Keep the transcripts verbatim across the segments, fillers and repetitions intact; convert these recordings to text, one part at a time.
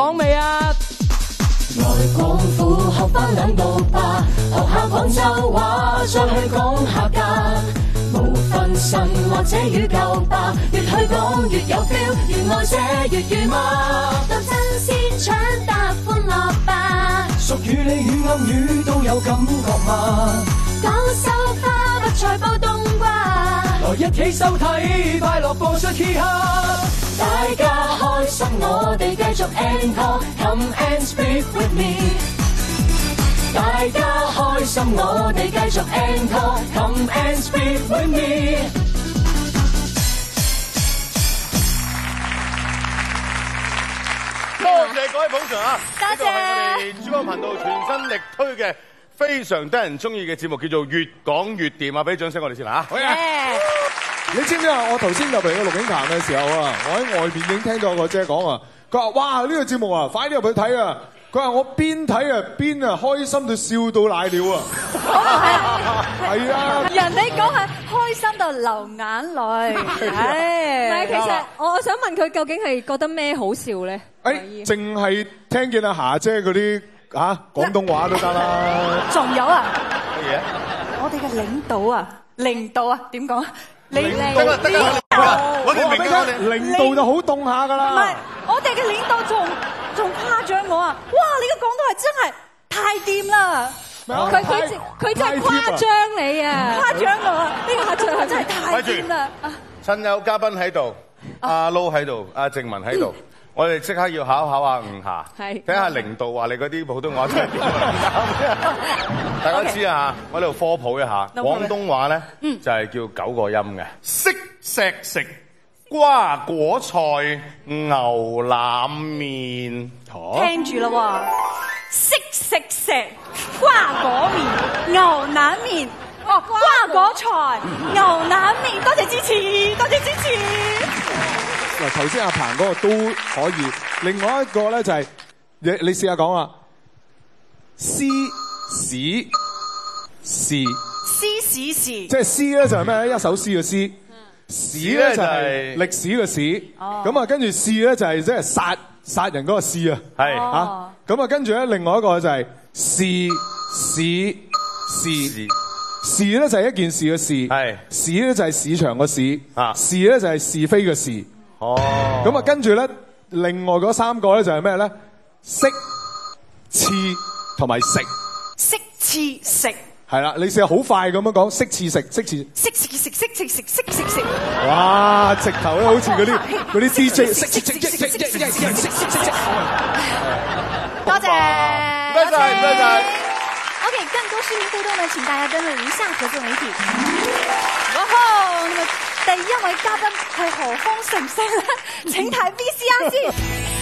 講未啊？ 來廣府學返兩道吧，學下廣州話，再去講下價。無分身或者語舊吧，越去講越有 feel， 越愛這粵語嘛。當真先搶答歡樂吧， 俗語俚語暗語都有感覺嘛。 講收花不再煲冬瓜， 來一起收睇快樂播出 Key Hub。 大家開心，我哋繼續 encore，Come and speak with me。大家開心，我哋繼續 encore，Come and speak with me。 多謝各位捧場啊！ 多謝。 呢個係我哋珠江頻道全新力推嘅非常得人中意嘅節目，叫做越講越掂啊！俾啲掌聲我哋先啦嚇。好嘅。 你知唔知啊？我頭先入嚟個錄影棚嘅時候啊，我喺外邊已經聽到個姐講啊，佢話：哇，呢個節目啊，快啲入去睇啊！佢話我邊睇啊邊啊開心到笑到瀨尿啊！係啊， 人哋講係開心到流眼淚。係。唔係，其實我我想問佢究竟係覺得咩好笑咧？ 誒，淨係聽見阿霞姐嗰啲嚇廣東話都得啦。 仲有啊？ 乜嘢？ 我哋嘅領導啊，領導啊，點講啊？領得啦得啦，我哋明㗎，我哋領導就好凍下㗎啦。 唔係，我哋嘅領導仲仲誇獎我啊！哇，你嘅廣東話真係太掂啦！佢佢佢真係誇張你啊！誇獎我啊！呢個誇獎真係太掂啦！ 趁有嘉賓喺度，阿 Lo 喺度，阿靜文喺度。我哋即刻要考考下吳霞，睇下領導話你嗰啲普通話真係點樣。大家知啊，我呢度科普一下，廣東話咧就係叫九個音嘅，識石食瓜果菜牛腩麵。 聽住啦喎，識食食瓜果麵牛腩麵。哦，瓜果菜牛腩麵，多謝支持，多謝支持。 嗱，頭先阿彭嗰個都可以，另外一個咧就係你你試下講啊，詩史事， 詩史事， 即係詩咧就係咩咧？一首詩嘅詩，史咧就係歷史嘅史，咁啊跟住事咧就係即係殺殺人嗰個事啊， 係啊，咁啊跟住咧另外一個就係事史事。事咧就係一件事嘅事，係市咧就係市場嘅市，啊事咧就係是非嘅事。哦，咁啊跟住咧，另外嗰三個咧就係咩咧？識、刺同埋食。 識、刺、食。係啦，你試下好快咁樣講，識、刺、食，識、刺。 識、刺、食，識、刺、食，識、食、食。 哇！直頭咧好似嗰啲嗰啲 D J，識、識、識、識、識、識、識、識、識。 多謝， 唔該晒，唔該晒。 OK， 更多視頻互動呢，請大家登錄以下合作媒體。哇吼！那麼第一位嘉賓係何方神聖咧？請睇 V C R 先。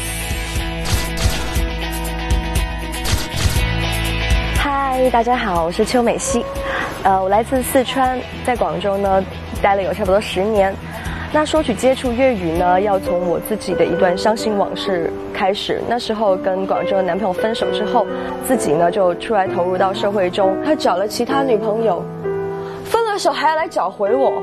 嗨，大家好，我是邱美希，呃，我來自四川，在廣州呢待了有差不多十年。那說起接觸粵語呢，要從我自己的一段傷心往事開始。那時候跟廣州的男朋友分手之後，自己呢就出來投入到社會中，他找了其他女朋友，分了手還要來找回我，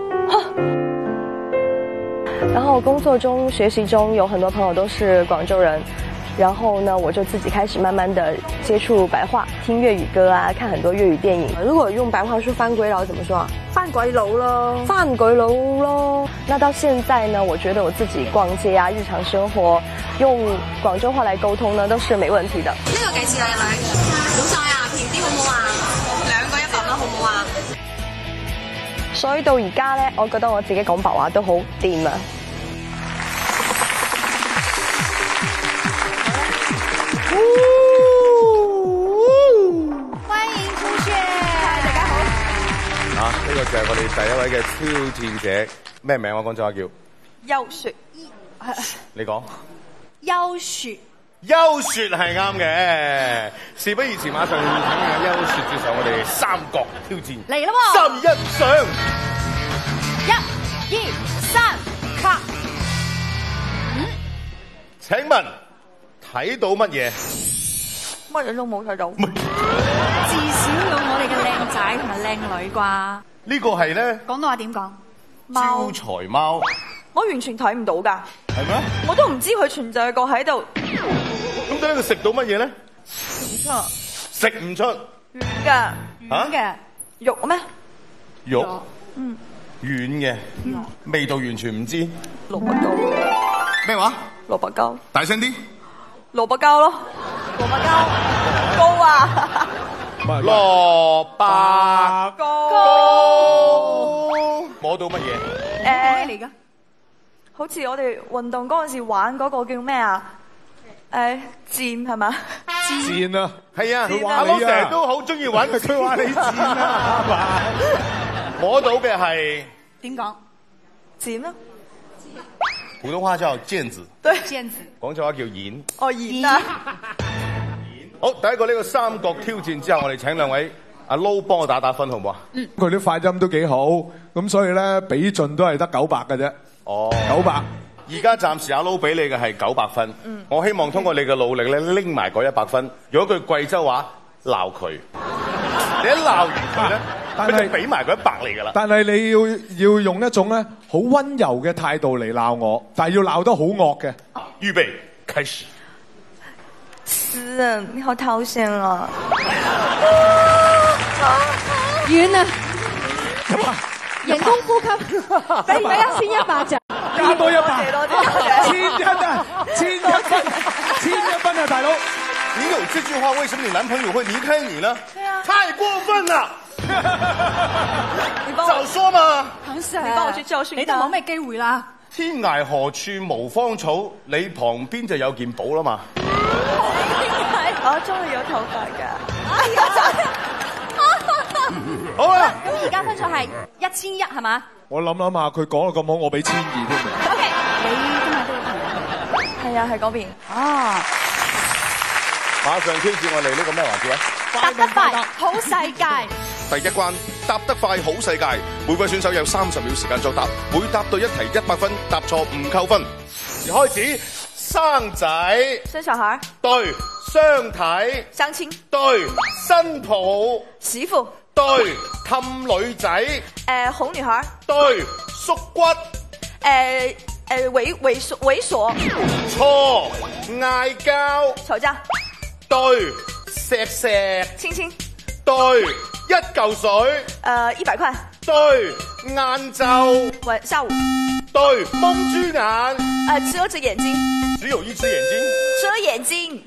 然後工作中、學習中有很多朋友都是廣州人，然後呢我就自己開始慢慢的接觸白話，聽粵語歌啊，看很多粵語電影。如果用白話說翻鬼佬怎麼說啊？翻鬼佬咯，翻鬼佬咯。那到現在呢，我覺得我自己逛街啊，日常生活用廣州話來溝通呢，都是沒問題的。 呢個幾錢啊，女？好晒啊，平啲好唔好啊？兩個一百蚊好唔好啊？ 所以到而家呢，我覺得我自己講白話都好掂啊。 歡迎朱雪，大家好。 啊，呢個就係我哋第一位嘅挑戰者，咩名啊？廣州話叫優雪， 你講。 優雪， 優雪係啱嘅。事不宜遲，馬上請阿優雪接受我哋三角挑戰。 嚟啦喎！ 三二一上， 一、二、三，卡。嗯， 請問睇到乜嘢？ 乜嘢都冇睇到。至少有我哋嘅靚仔同埋靚女啩。 呢個係咧。 廣東話點講？ 招財貓。 我完全睇唔到㗎。 係咩？ 我都唔知佢存在過喺度。 咁到呢個食到乜嘢咧？ 唔出。 食唔出。 軟嘅。軟嘅。肉咩？ 肉。 嗯。 軟嘅。味道完全唔知。 蘿蔔糕。 咩話？ 蘿蔔糕。 大聲啲。 蘿蔔糕咯。蘿蔔糕。糕啊！ 蘿蔔糕。摸到乜嘢？ 誒咩嚟㗎？好似我哋運動嗰陣時玩嗰個叫咩啊？誒箭係嘛？ 箭啊， 係啊，阿佬成日都好中意玩，佢話你箭啊，係嘛？摸到嘅係點講？ 箭咯。 普通話叫毽子， 對，毽子。 廣州話叫演。 哦，演啊！ 好，第一個呢個三角挑戰之後，我哋請兩位阿 Low 幫我打打分好唔好啊？ 嗯，佢啲發音都幾好，咁所以咧比盡都係得九百嘅啫。 哦， 九百。 而家暫時阿 Low 俾你嘅係九百分，嗯、我希望通過你嘅努力咧拎埋嗰一百分。如果句貴州話鬧佢，你一鬧完佢咧，佢就俾埋嗰一百嚟㗎啦。 但係你要要用一種咧好溫柔嘅態度嚟鬧我，但係要鬧得好惡嘅。 預備開始。 詩人，你好討厭啊！ 遠啊！人工呼吸，俾俾一千一百隻， 加多一百， 多謝千一啊，千一分，千一分啊，大佬！ 你有這句話，為什麼你男朋友會離開你呢？ 對啊， 太過分啦！ 你幫我早說嘛！ 肯 Sir， 你幫我去教訓他， 你都冇咩機會啦。 天涯何處無芳草，你旁邊就有件寶啦嘛。 我終於有頭髮㗎。 好啦， 咁而家分數係一千一係嘛？ 我諗諗下，佢講得咁好，我俾千二添。 O K，你今日都有朋友。 係啊，喺嗰邊。 哦。 馬上挑戰我哋呢個咩環節啊？ 答得快，好世界。 第一關答得快好世界，每位選手有三十秒時間作答，每答對一題一百分，答錯唔扣分。 開始，生仔， 生小孩， 對，相睇， 相親， 對，新抱， 媳婦， 對，氹女仔， 誒哄女孩， 對，縮骨， 誒誒猥猥瑣猥瑣， 錯，嗌交， 吵架， 對，錫錫， 親親， 對，一嚿水， 誒一百塊， 對，晏晝， 晚下午， 對，蒙豬眼， 誒遮着眼睛， 只有一隻眼睛， 遮眼睛，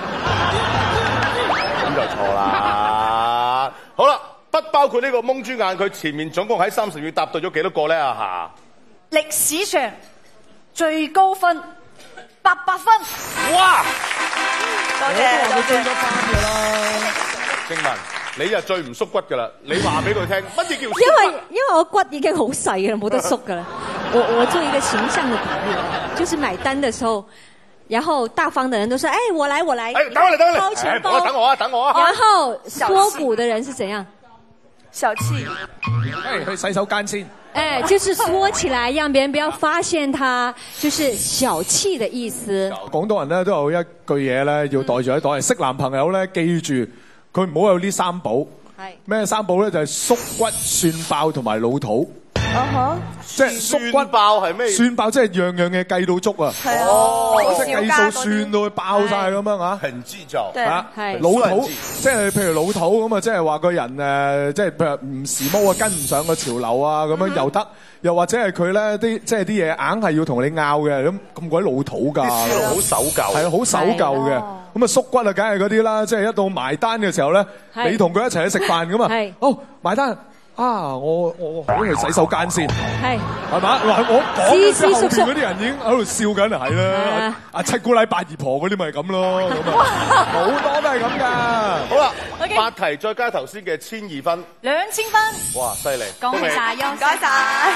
咁就錯啦。好啦，不包括呢個蒙豬眼，佢前面總共喺三十秒答對咗幾多個咧啊歷史上最高分八百分。 哇！ 多謝多謝。 靜文，你就最唔縮骨噶啦，你話俾佢聽乜嘢叫縮骨？ 因為因為我骨已經好細啦，冇得縮噶啦。我我做一個形象嘅比喻，就是買單的時候，然後大方的人都說：哎，我來我來。 哎，等我嚟等我嚟。 掏錢包。 等我啊等我啊。 然後縮骨的人是怎樣？ 小氣。 哎，去洗手間先。 哎，就是縮起來，讓別人不要發現他，就是小氣的意思。 廣東人咧都有一句嘢咧，要袋住喺袋。識男朋友咧，記住佢唔好有呢三寶。係咩三寶咧？就係縮骨、蒜爆同埋老土。 啊哈！ 即係縮骨爆係咩？ 蒜爆即係樣樣嘢計到足啊！ 係啊， 即係計數算到佢爆晒咁樣啊！ 很計較啊！老土即係譬如老土咁啊，即係話個人誒，即係譬如唔時髦啊，跟唔上個潮流啊，咁樣又得。又或者係佢咧啲即係啲嘢硬係要同你拗嘅，咁咁鬼老土㗎。 啲思路好守舊。係啊，好守舊嘅。咁啊縮骨啊，梗係嗰啲啦，即係一到埋單嘅時候咧，你同佢一齊去食飯咁啊。哦，埋單。啊！我我我去洗手間先，係係嘛？嗱，我講嘅時候，後邊嗰啲人已經喺度笑緊，係啦。阿七姑奶八姨婆嗰啲咪咁咯，咁啊，好多都係咁噶。 好啦，八題再加頭先嘅千二分， 兩千分。 哇，犀利！ 恭喜晒，唔該晒。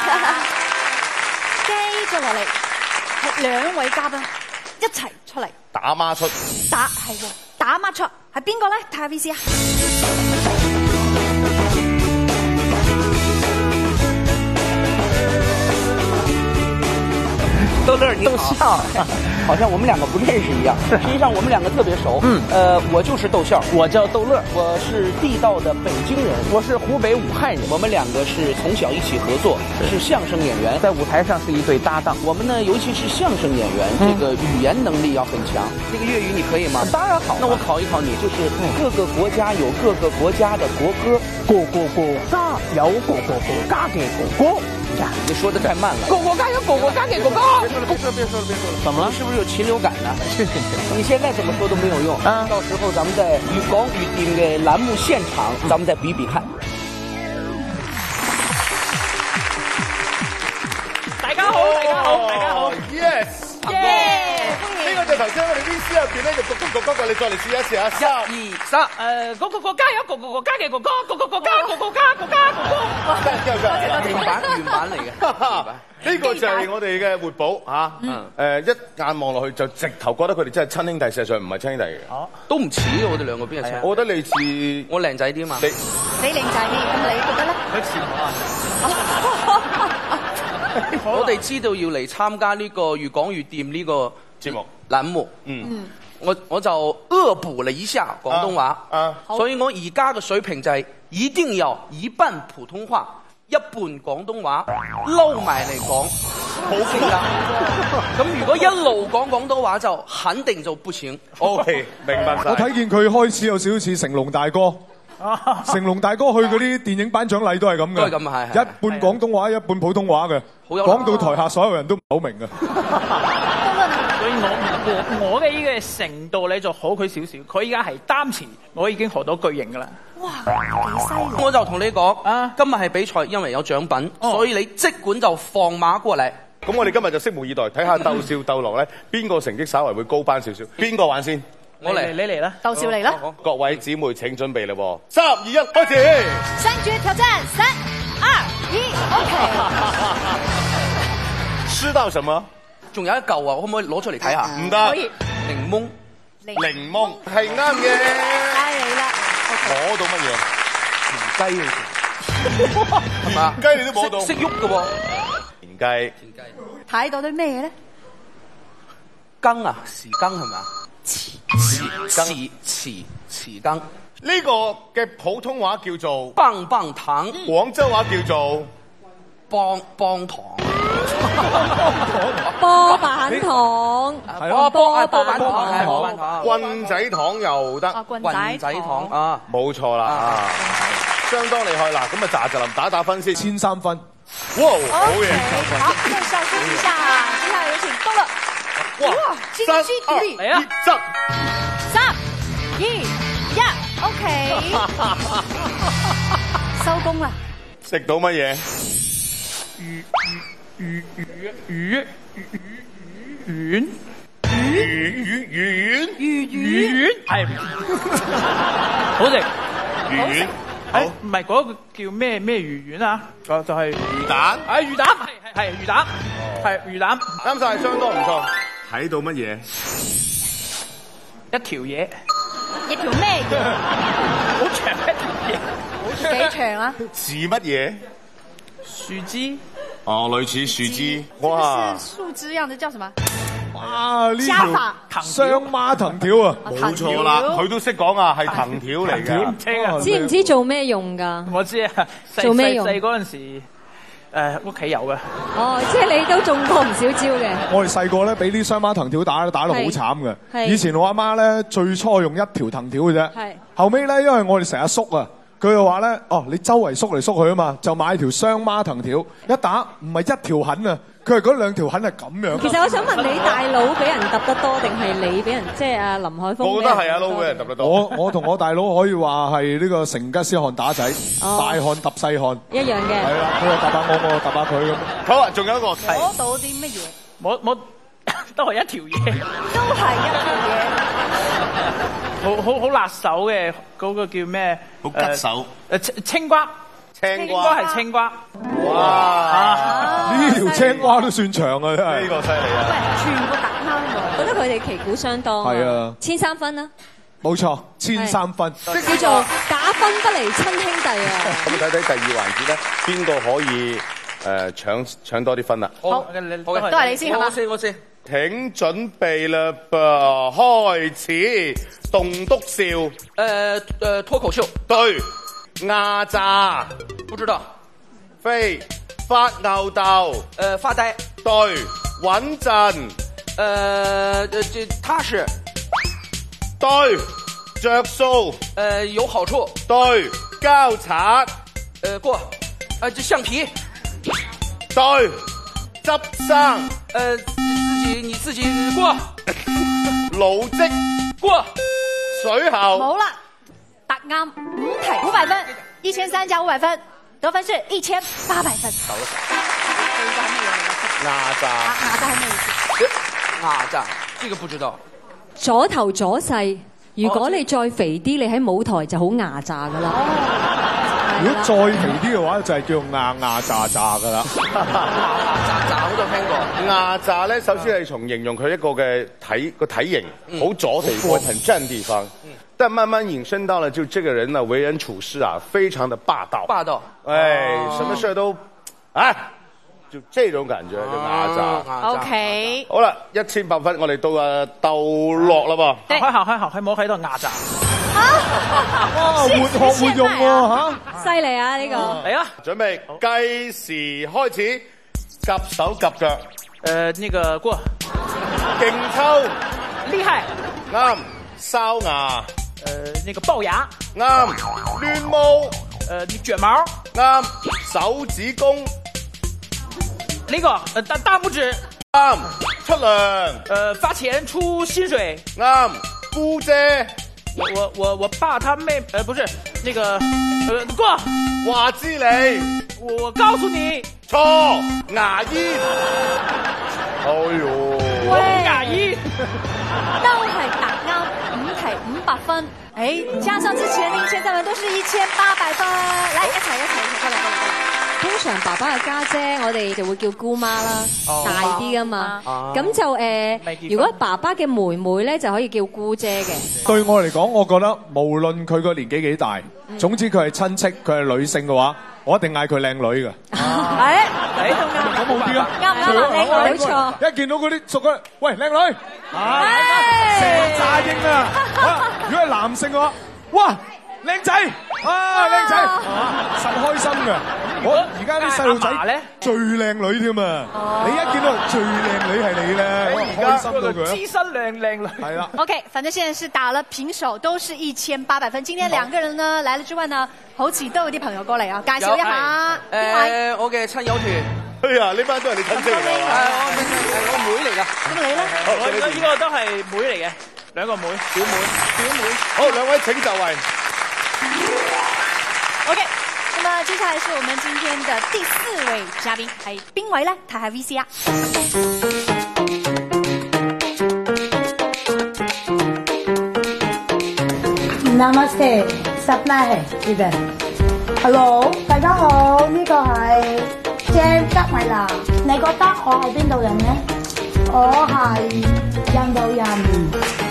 繼續落嚟，係兩位嘉賓一齊出嚟打孖出， 打係喎，打孖出係邊個咧？睇下 V C 啊！ 豆樂你好， 好像我们两个不认识一样。实际上我们两个特别熟。嗯，呃，我就是逗笑，我叫逗乐，我是地道的北京人，我是湖北武汉人。我们两个是从小一起合作，是相声演员，在舞台上是一对搭档。我们呢，尤其是相声演员，这个语言能力要很强。这个粤语你可以吗？当然好。那我考一考你，就是各个国家有各个国家的国歌，各个国家有各个国家的国歌。呀，你说的太慢了。各国家有各国家的国歌。别说了，别说了，别说了，别说了。怎么了？是不是有禽流感呢？你现在怎么说都没有用啊！到时候咱们在粤港粤店的栏目现场，咱们再比比看。 大家好，大家好，大家好 ，yes， 耶！ 呢個就頭先我哋 V C 入邊咧就讀讀讀嗰個，你再嚟試一試啊！ 一二三，誒，各個國家有各個國家嘅國歌，各個國家各個國家國家國歌。 原版原版嚟嘅。 呢個就係我哋嘅活寶嚇，誒一眼望落去就直頭覺得佢哋真係親兄弟，事實上唔係親兄弟嘅。哦， 都唔似嘅，我哋兩個邊係親？ 我覺得你似我靚仔啲嘛。 你你靚仔啲，咁你覺得咧？ 佢似我啊！ 我哋知道要嚟參加呢個粵港粵店呢個節目欄目，嗯，我我就惡補了一下廣東話，啊，所以我而家嘅水平就係一定要一半普通話。一半廣東話撈埋嚟講，好先得。咁如果一路講廣東話就肯定就不行。 OK， 明白晒。 我睇見佢開始有少少似成龍大哥。成龍大哥去嗰啲電影頒獎禮都係咁嘅， 都係咁係。 一半廣東話，一半普通話嘅，講到台下所有人都唔好明嘅。 所以我我我嘅呢個程度你就好佢少少，佢依家係單詞，我已經學到句型㗎啦。 哇，幾犀利！ 我就同你講啊，今日係比賽，因為有獎品，所以你即管就放馬過嚟。 咁我哋今日就拭目以待，睇下鬥笑鬥樂咧，邊個成績稍為會高班少少？邊個玩先？ 我嚟，你嚟啦！ 鬥笑嚟啦！ 各位姊妹請準備啦喎，三二一，開始！ 三絕挑戰，三二一 ，OK。 知道什麼？ 仲有一嚿啊，可唔可以攞出嚟睇下？ 唔得。 可以。 檸檬。 檸檬係啱嘅。 太你啦！ 摸到乜嘢？ 田雞啊！係嘛？ 田雞你都摸到？ 識喐嘅喎。 田雞。田雞。 睇到啲咩咧？ 羹啊，匙羹係咪啊？匙匙匙匙羹。 呢個嘅普通話叫做棒棒糖， 廣州話叫做棒棒糖。 波板糖， 係咯，波波板糖，係波板糖， 棍仔糖又得， 棍仔糖啊， 冇錯啦啊，相當厲害啦！咁啊，喳喳林打打分先， 千三分， 哇，好嘢！ 好，那小休息一下，接下來有請到了，哇，金雞獨立， 嚟啊， 執， 三、二、一 ，OK， 收工啦！ 食到乜嘢？ 魚魚魚魚魚魚魚魚魚魚魚係好食， 魚丸， 好唔係嗰個叫咩咩魚丸啊？就就係魚蛋， 係魚蛋，係係魚蛋，係魚蛋， 啱晒，相當唔錯。睇到乜嘢？ 一條嘢， 一條咩嘢？ 好長一條嘢，好長幾長啊？ 似乜嘢？ 樹枝。 哦，類似樹枝。哇！ 是樹枝樣子叫什麼？ 啊！呢條雙孖藤條啊， 冇錯啦，佢都識講啊，係藤條嚟㗎。 知唔知做咩用㗎？ 我知啊， 做咩用？ 細嗰陣時，誒屋企有嘅。 哦，即係你都中過唔少招嘅。 我哋細個咧，俾啲雙孖藤條打打得好慘嘅。以前我阿媽咧，最初用一條藤條嘅啫。後尾咧，因為我哋成日縮啊。佢就話咧，哦，你周圍縮嚟縮去啊嘛，就買條雙孖藤條，一打唔係一條痕啊，佢係嗰兩條痕係咁樣。 其實我想問你，大佬俾人揼得多定係你俾人，即係阿林海峰？ 我覺得係阿佬俾人揼得多。 我我同我大佬可以話係呢個成吉思汗打仔，大汗揼細汗。 一樣嘅。係啦，佢又揼下我，我又揼下佢咁。 好啊，仲有一個攞到啲乜嘢？ 冇冇，都係一條嘢。 都係一條嘢。 好好好辣手嘅嗰個叫咩？ 好吉手。 誒青瓜， 青瓜， 應該係青瓜。 哇！呢條青瓜都算長啊，真係。 呢個犀利啊！ 喂，全部打啱喎， 覺得佢哋旗鼓相當。 係啊， 千三分啦。 冇錯，千三分。 叫做打分不離親兄弟啊！ 咁睇睇第二環節咧，邊個可以誒搶搶多啲分啦？ 好，都係你先係嘛？ 我先，我先。 請準備啦噃，開始棟篤笑。 呃呃，脫口秀。 對，壓榨。 不知道。 飛，發吽哣。 呃，發呆。 對，穩陣。 呃，這踏實。 對，着數。 呃，有好處。 對，交叉。 呃，過。呃，這橡皮。 對，執生。 呃，自己你自己過。 勞績過。 水喉。 冇啦，答啱五題五百分，一千三加五百分，得分是一千八百分。 少了少。 壓榨。 壓榨係咩意思？ 壓榨，這個不知道。 左頭左勢，如果你再肥啲，你喺舞台就好壓榨噶啦。 如果再肥啲嘅話，就係叫壓壓榨榨噶啦。 壓榨榨我都聽過。 壓榨咧，首先係從形容佢一個嘅體個體型好左地方，很正地方。但慢慢引申到了，就這個人呢，為人處事啊，非常的霸道。 霸道。 哎，什麼事都，啊，就這種感覺就壓榨。 OK。 好啦，一千八分，我哋到啊逗樂啦噃。 開行開行，佢冇喺度壓榨。 哇，活學活用喎嚇！ 犀利啊呢個。 嚟啊！ 準備計時開始，夾手夾腳。 誒，那個過。 勁抽。 厲害。 啱。哨牙。 誒，那個龅牙。 啱。亂毛。 誒，你捲毛。 啱。手指公。 呢個誒大大拇指。 啱。出糧。 誒，發錢出薪水。 啱。姑姐。 我我我我爸他妹呃不是那個呃過話知你我我告訴你錯牙醫哎呦喂牙醫都係答啱五題五百分，誒加上之前的一千三百都是一千八百分，來一齊一齊一齊過嚟過嚟過嚟。 通常爸爸嘅家姐，我哋就會叫姑媽啦， 哦、 大啲噶嘛。咁、啊、就誒，呃、如果爸爸嘅妹妹咧，就可以叫姑姐嘅。對我嚟講，我覺得無論佢個年紀幾大，嗯、總之佢係親戚，佢係女性嘅話，我一定嗌佢靚女㗎。誒、 啊，誒， 咁好啲啊！ 啱唔啱啊？靚女，冇錯。 一見到嗰啲熟嘅，喂，靚女，成扎英啊！如果係男性嘅話，哇！靚仔啊，靚仔，實開心㗎！我而家啲細路仔咧最靚女添啊！你一見到最靚女係你咧，我開心到佢。 資深靚靚女係啦。 OK， 反正現在是打了平手，都是一千八百分。今天兩個人呢來了之外呢，好似都有啲朋友過嚟啊，介紹一下。 誒，我嘅親友團。 哎呀，呢班都係你親戚嚟㗎。 係我我妹嚟㗎。 咁你咧？ 我呢個都係妹嚟嘅，兩個妹，表妹，表妹。 好，兩位請就位。 OK， 那麼接下來是我們今天的第四位嘉賓，係邊位咧？睇下 V C R。 Namaste， Sapna 係呢邊。Hello， 大家好，呢個係 Jam 吉米娜。你覺得我係邊度人呢？我係印度人。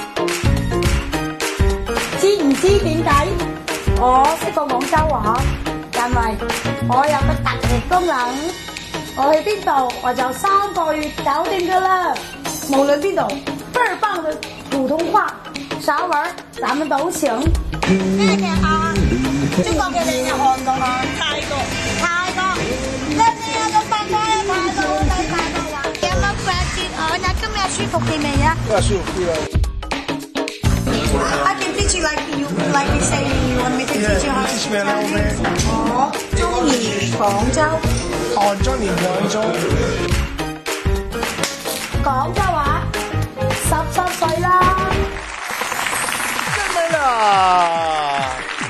知唔知點解？我識講廣州話，因為我有個特異功能，我去邊度我就三個月搞掂㗎啦。無論邊度，倍兒棒的普通話，稍玩咱們都行。咩嘅啊？中國嘅你嘅韓國啊？泰國，泰國，呢邊有個八卦啊，泰國好睇泰國話。有冇掛住我呀？今日舒服啲未啊？今日舒服啲啦。I can teach you like you like you say you want me to teach you how to speak Chinese. 我中意廣州，我中意廣州。廣州話十七歲啦。 真係啦！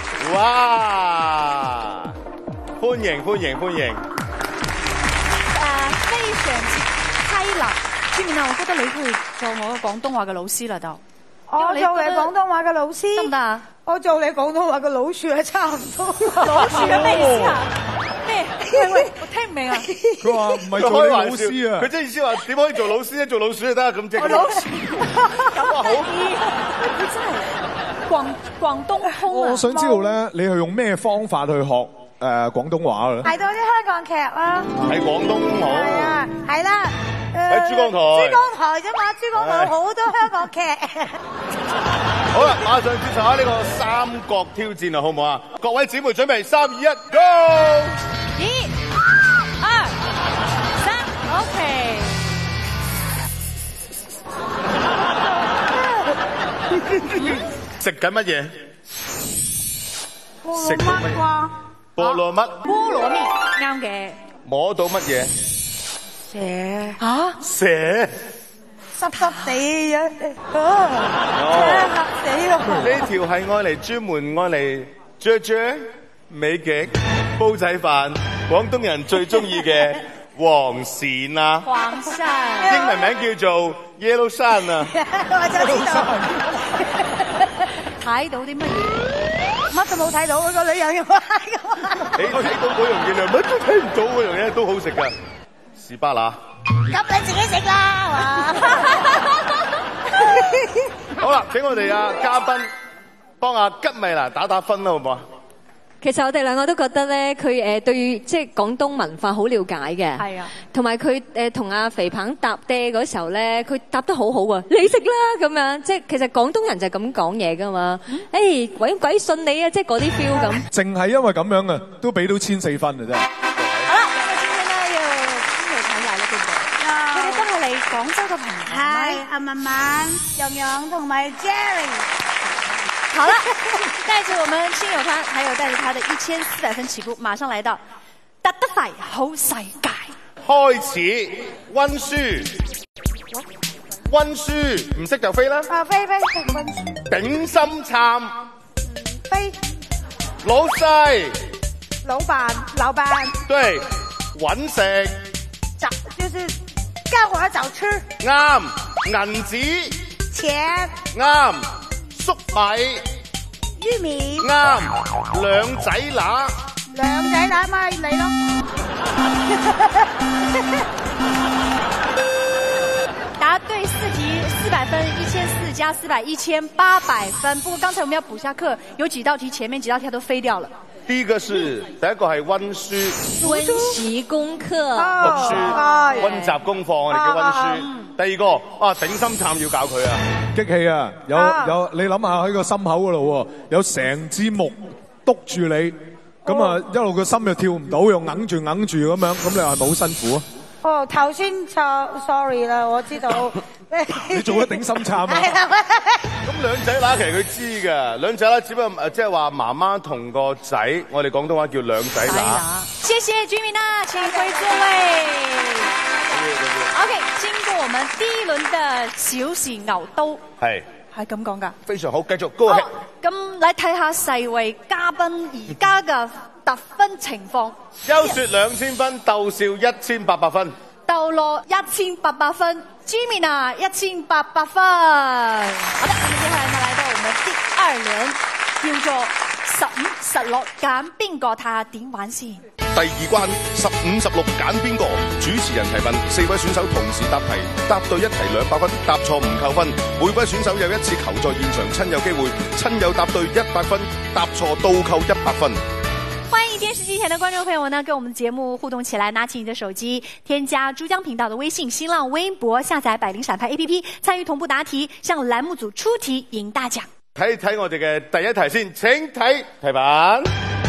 哇！歡迎歡迎歡迎！ 誒，非常之開朗。朱面啊，我覺得你可以做我嘅廣東話嘅老師啦，都。 我做你廣東話嘅老師得唔得啊？ 我做你廣東話嘅老鼠係差唔多。 老鼠係咩意思啊？咩？喂喂，我聽唔明啊！ 佢話唔係做你老師啊！ 佢即係意思話點可以做老師咧？做老鼠就得咁即係。 老鼠咁啊好啲。佢真係廣廣東通啊！ 我想知道咧，你係用咩方法去學誒廣東話嘅咧？ 睇到啲香港劇啦。 喺廣東好。 係啊，係啦。誒， 喺珠江台。 珠江台啫嘛，珠江台好多香港劇。 好啦，馬上接受下呢個三角挑戰啊，好唔好啊？各位姊妹準備，三二一，Go！ 一、二、三 ，OK。 食緊乜嘢？ 食乜啩？ 菠蘿乜？ 菠蘿蜜，啱嘅。 摸到乜嘢？ 蛇嚇？ 蛇。 濕濕地嘅，啊！嚇死我！ 呢條係愛嚟專門愛嚟啫啫美極煲仔飯，廣東人最中意嘅黃鱔啊！ 黃鱔。 英文名叫做 Yellow 山啊！ 我就知道。睇到啲乜嘢？乜都冇睇到，嗰個女人嘅話咁啊！ 你睇到嗰樣嘢，乜都睇唔到嗰樣嘢都好食噶。士巴拿。 咁你自己食啦，係嘛？ 好啦，請我哋啊嘉賓幫阿吉米娜打打分啦，好唔好啊？ 其實我哋兩個都覺得咧，佢誒對即係廣東文化好了解嘅，係啊，同埋佢誒同阿肥鵬搭爹嗰時候咧，佢搭得好好啊！你食啦咁樣，即係其實廣東人就係咁講嘢噶嘛。誒鬼鬼信你啊！即係嗰啲 feel 咁。 淨係因為咁樣啊，都俾到千四分啊真係。 好啦，我哋今天咧要邊度睇嚟咧？對唔對？佢哋都係嚟廣州嘅朋友。 係阿文文、洋洋同埋 Jerry。 好了，帶着我們親友團，還有帶着他的一千四百分起步，馬上來到搭得快好世界。 開始溫書，溫書唔識就飛啦。 啊飛飛食溫書。 頂心杉， 飛。 老細。 老闆，老闆。 對，揾食。 找就是幹活找吃。 啱，銀紙。 錢。 啱。粟米、 玉米， 啱，兩仔乸， 兩仔乸咪你咯。 答對四題，四百分，一千四加四百，一千八百分。不過剛才我們要補下課，有幾道題前面幾道題都飛掉了。 第一個是第一個係溫書， 溫習功課， 讀書，溫習功課，我哋叫溫書。第二個啊，頂心杉要教佢啊， 激氣啊！有有，你諗下喺個心口嗰度喎，有成支木篤住你，咁啊一路個心又跳唔到，又硬住硬住咁樣，咁你話係咪好辛苦啊？ 哦，頭先錯 sorry 啦，我知道。 你做咗頂心杉啊？ 咁兩仔乸其實佢知㗎，兩仔乸只不過即係話媽媽同個仔，我哋廣東話叫兩仔乸。 謝謝居民啊，請回座位。OK， 經過我們第一輪的小試牛刀，係係咁講㗎。 非常好，繼續高興。 咁嚟睇下世位嘉賓而家嘅得分情況。 優雪兩千分，鬥笑一千八百分。 鬥樂一千八百分 ，Jimmy 一千八百分。好的，咁接下來呢來到我們第二輪，叫做十五十六揀邊個，睇下點玩先。 第二關十五十六揀邊個？主持人提問，四位選手同時答題，答對一題兩百分，答錯唔扣分。每位選手有一次求在現場親友機會，親友答對一百分，答錯倒扣一百分。 歡迎電視機前的觀眾朋友呢，跟我們節目互動起來，拿起你的手機，添加珠江頻道的微信、新浪微博，下載百靈閃拍 A P P， 參與同步答題，向欄目組出題贏大獎。 睇睇我哋嘅第一題先，請睇題板。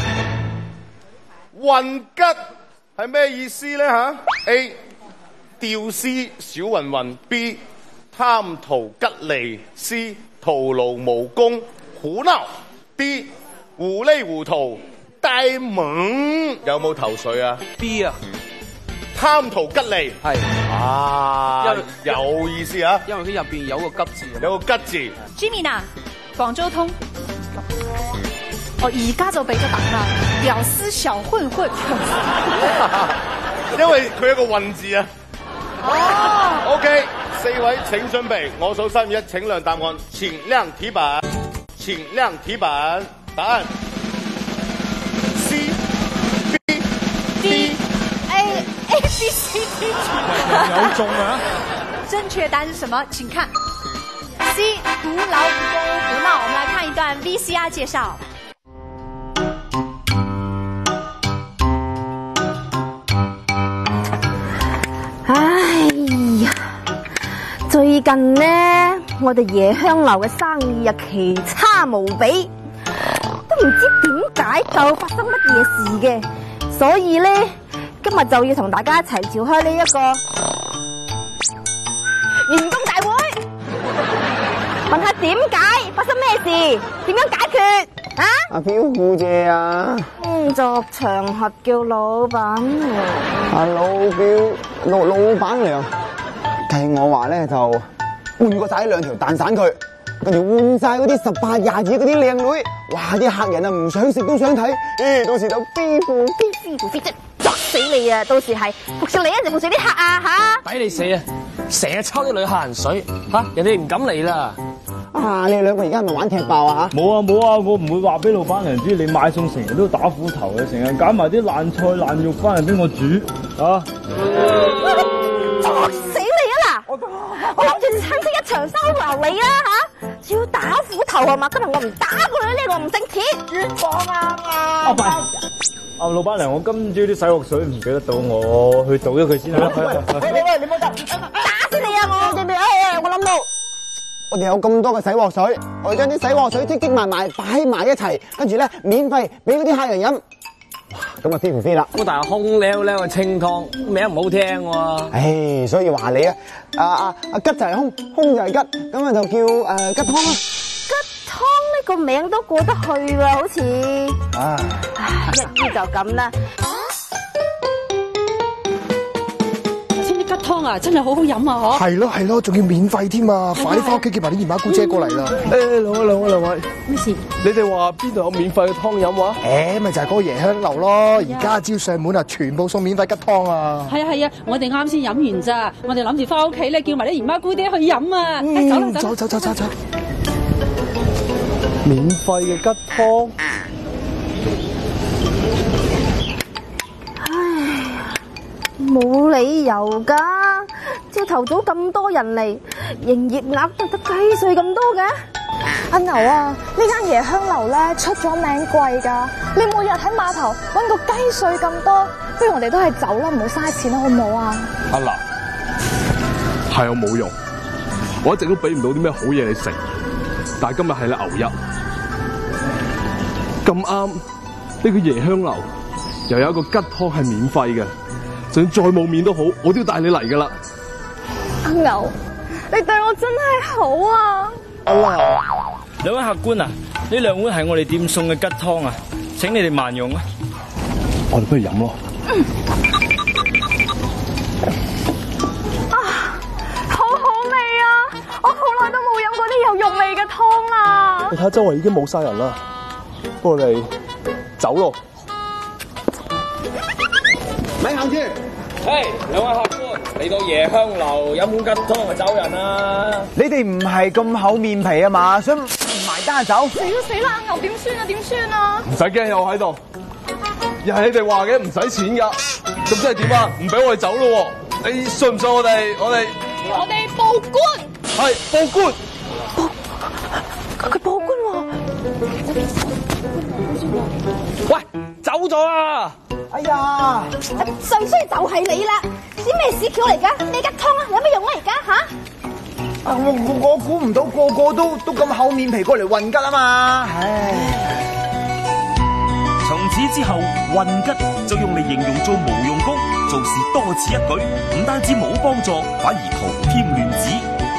運吉係咩意思咧吓 ？A. 吊絲小混混 B. 貪圖吉利 C. 徒勞無功胡鬧 D. 糊裡糊塗大懵。有冇頭緒啊 ？B 啊， 貪圖吉利係啊，有意思啊， 因為佢入邊有個吉字， 有個吉字。 Jimmy 啊，廣州通。我而家就俾咗答啦，屌絲小混混。 因為佢有個混字啊。 哦。 OK， 四位請準備，我數三二一，請亮答案。請亮題板，請亮題板，答案 C B D A A B C D。 有中啊！ 正確答案是什麼？請看 C 徒勞無功胡鬧。我們來看一段 V C R 介紹。 哎呀， 最近呢，我哋椰香樓嘅生意啊奇差無比，都唔知點解就發生乜嘢事嘅，所以咧今日就要同大家一齊召開呢一個員工大會，問下點解發生咩事，點樣解決啊？ 阿飄姑姐啊， 工作場合叫老闆娘。 阿老表老老闆娘，計我話咧就換過晒兩條蛋散佢，跟住換晒嗰啲十八廿二嗰啲靚女，哇！啲客人啊唔想食都想睇，誒到時就飛乎飛飛乎飛即作死你啊！到時係服侍你啊定服侍啲客啊吓？ 抵你死啊！成日抽啲女客人水吓，人哋唔敢嚟啦。 啊！你哋兩個而家係咪玩踢爆啊？ 冇啊冇啊！我唔會話俾老闆娘知你買餸成日都打斧頭嘅，成日揀埋啲爛菜爛肉翻嚟俾我煮啊！ 作死你啊嗱！我諗住親戚一場收留你啊吓，只要打斧頭係嘛？今日我唔打過你呢個唔姓錢，冤枉啊！ 阿伯，阿老闆娘，我今朝啲洗鑊水唔記得倒，我去倒咗佢先啦。 喂喂喂，你唔好打！ 打死你啊我！ 記唔記得？誒我諗到。我哋有咁多嘅洗鑊水，我哋將啲洗鑊水積積埋埋擺埋一齊，跟住咧免費俾嗰啲客人飲。哇！咁啊飛唔飛啦？ 嗰啖空溜溜嘅清湯，名唔好聽喎。 唉，所以話你啊，啊啊啊吉就係空，空就係吉，咁啊就叫誒吉湯啦。 吉湯呢個名都過得去喎，好似。 啊， 一於就咁啦。 吉湯啊，真係好好飲啊！嗬， 係咯係咯，仲要免費添啊！快啲翻屋企叫埋啲姨媽姑姐過嚟啦！ 誒，兩位兩位兩位， 咩事？ 你哋話邊度有免費嘅湯飲話？ 誒，咪就係嗰個椰香樓咯！而家只要上門啊，全部送免費吉湯啊！ 係啊係啊，我哋啱先飲完咋，我哋諗住翻屋企咧，叫埋啲姨媽姑爹去飲啊！ 嗯， 走啦走走走走走， 免費嘅吉湯。 冇理由噶，朝頭早咁多人嚟，營業額得得雞碎咁多嘅。 阿牛啊，呢間椰香樓咧出咗名貴噶，你每日喺碼頭搵個雞碎咁多，不如我哋都係走啦，唔好嘥錢啦，好唔好啊？ 阿嗱，係我冇用，我一直都俾唔到啲咩好嘢你食，但係今日係你牛一，咁啱呢個椰香樓又有一個吉湯係免費嘅。就算再冇面都好，我都要帶你嚟噶啦。 阿牛，你對我真係好啊！ 阿牛，兩位客官啊，呢兩碗係我哋店送嘅吉湯啊，請你哋慢用啊。 我哋不如飲咯。 嗯、啊，好好味啊！我好耐都冇飲過啲有肉味嘅湯啦。 你睇下周圍已經冇晒人啦，不過你走咯。 咪行住！ 嘿，兩位客官嚟到椰香樓飲碗吉湯就走人啦！ 你哋唔係咁厚面皮啊嘛，想唔埋單走？ 死啦死啦！阿牛點算啊點算啊！ 唔使驚，我喺度。又係你哋話嘅，唔使錢噶。咁即係點啊？唔俾我哋走咯？你信唔信我哋？我哋我哋報官。 係報官。 報佢報官喎！ 喂，走咗啊！ 哎呀， 最衰就係你啦！啲咩屎橋嚟㗎？咩吉湯啊？有咩用啊？而家吓？ 啊我我我估唔到個個都都咁厚面皮過嚟混吉啊嘛！唉， 從此之後，混吉就用嚟形容做無用功，做事多此一舉，唔單止冇幫助，反而徒添亂子。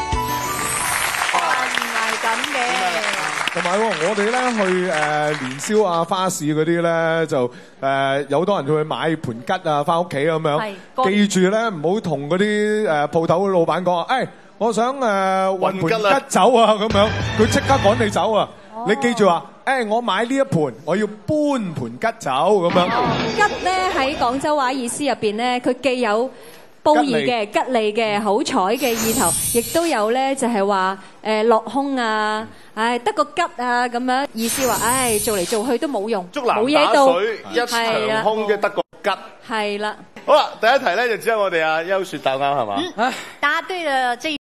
唔係咁嘅。 同埋我哋咧去誒年宵啊、花市嗰啲咧，就誒有好多人去買盤桔啊，翻屋企咁樣。記住咧，唔好同嗰啲誒鋪頭嘅老闆講啊，誒，我想誒運盤桔走啊咁樣，佢即刻趕你走啊！你記住話，誒，我買呢一盤，我要搬盤桔走咁樣。 桔咧喺廣州話意思入邊咧，佢既有褒義嘅、吉利嘅、好彩嘅意頭，亦都有咧就係話誒落空啊，唉得個吉啊咁樣意思話，唉做嚟做去都冇用，冇嘢到， 一場空嘅得個吉。 係啦。 好啦，第一題咧就只有我哋阿邱雪答啱係嘛？ 答對了，這。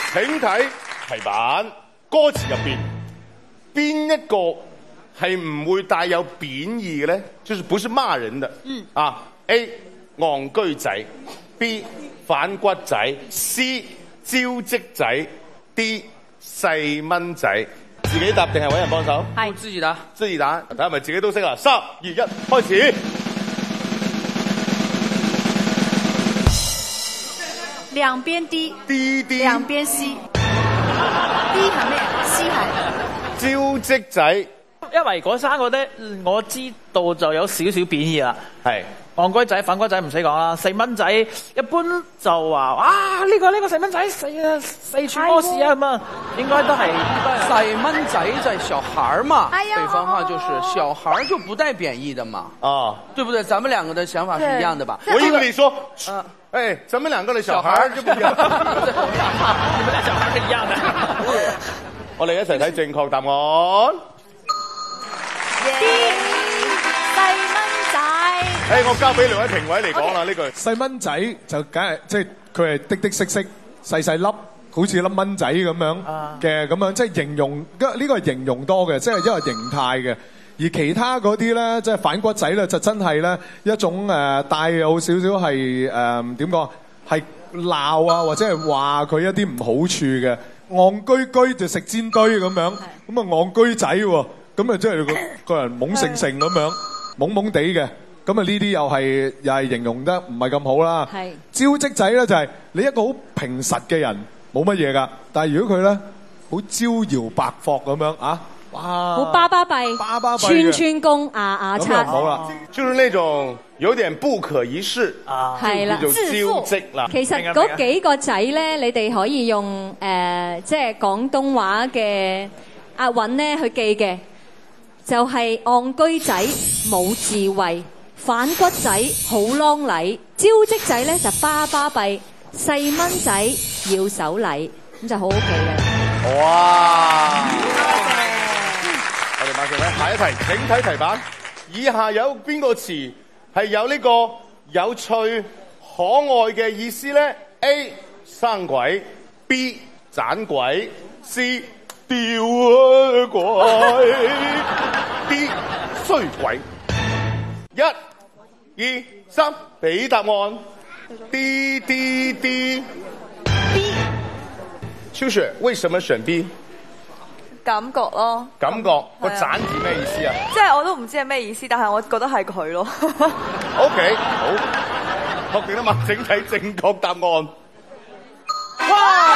請睇題板，歌詞入邊邊一個係唔會帶有貶義嘅咧？就是不是罵人的。嗯。啊 ，A 戇居仔 ，B 反骨仔 ，C 招積仔 ，D 細蚊仔。自己答定係揾人幫手？ 係自己答， 自己答。睇下係咪自己都識啦？三、二、一，開始。 兩邊 D D D， 兩邊 C。D 係咩啊 ？C 係招積仔。 因為嗰三個咧，我知道就有少少貶義啦。 係。 戇居仔、反骨仔唔使講啦，細蚊仔一般就話哇呢個呢個細蚊仔四啊四處屙屎啊咁啊，應該都係細蚊仔就係小孩嘛， 哎呀北方話就是小孩就不帶貶義的嘛， 啊， 對不對？咱們兩個的想法是一樣的吧？ 我以為你說，呃，哎，咱們兩個的小孩就不一樣， 你們倆小孩是一樣的。 我哋一齊睇正確答案。誒，我交俾兩位評委嚟講啦，呢句細蚊仔就梗係即係佢係滴滴色色、細細粒，好似粒蚊仔咁樣嘅咁樣，即係形容，呢呢個係形容多嘅，即係一個形態嘅。而其他嗰啲咧，即係反骨仔咧，就真係咧一種誒帶有少少係誒點講，係鬧啊，或者係話佢一啲唔好處嘅。戇居居就食煎堆咁樣，咁啊戇居仔喎，咁啊即係個個人懵盛盛咁樣，懵懵地嘅。咁啊呢啲又係又係形容得唔係咁好啦。係招積仔咧就係你一個好平實嘅人冇乜嘢㗎，但係如果佢咧好招搖百霍咁樣啊，哇！ 好巴巴閉， 巴巴閉串串工牙牙咁就刷。 唔好啦，就是那種有點不可一世啊， 係啦， 就叫做招積啦。 其實嗰幾個仔咧，你哋可以用誒即係廣東話嘅押韻咧去記嘅，就係戇居仔冇智慧。反骨仔好啷禮，招積仔咧就巴巴閉，細蚊仔要守禮，咁就好好記嘅。 哇！我哋馬上睇下一題，請睇題板。以下有邊個詞係有呢個有趣、可愛嘅意思咧 ？A 生鬼 ，B 盞鬼 ，C 吊啊鬼 ，D 衰鬼。一、二、三，俾答案。D D D B。 秋雪，為什麼選 B？ 感覺咯。 感覺個盞字咩意思啊？ 即係我都唔知係咩意思，但係我覺得係佢咯。 O K， 好，確定啦嘛，整體正確答案。哇！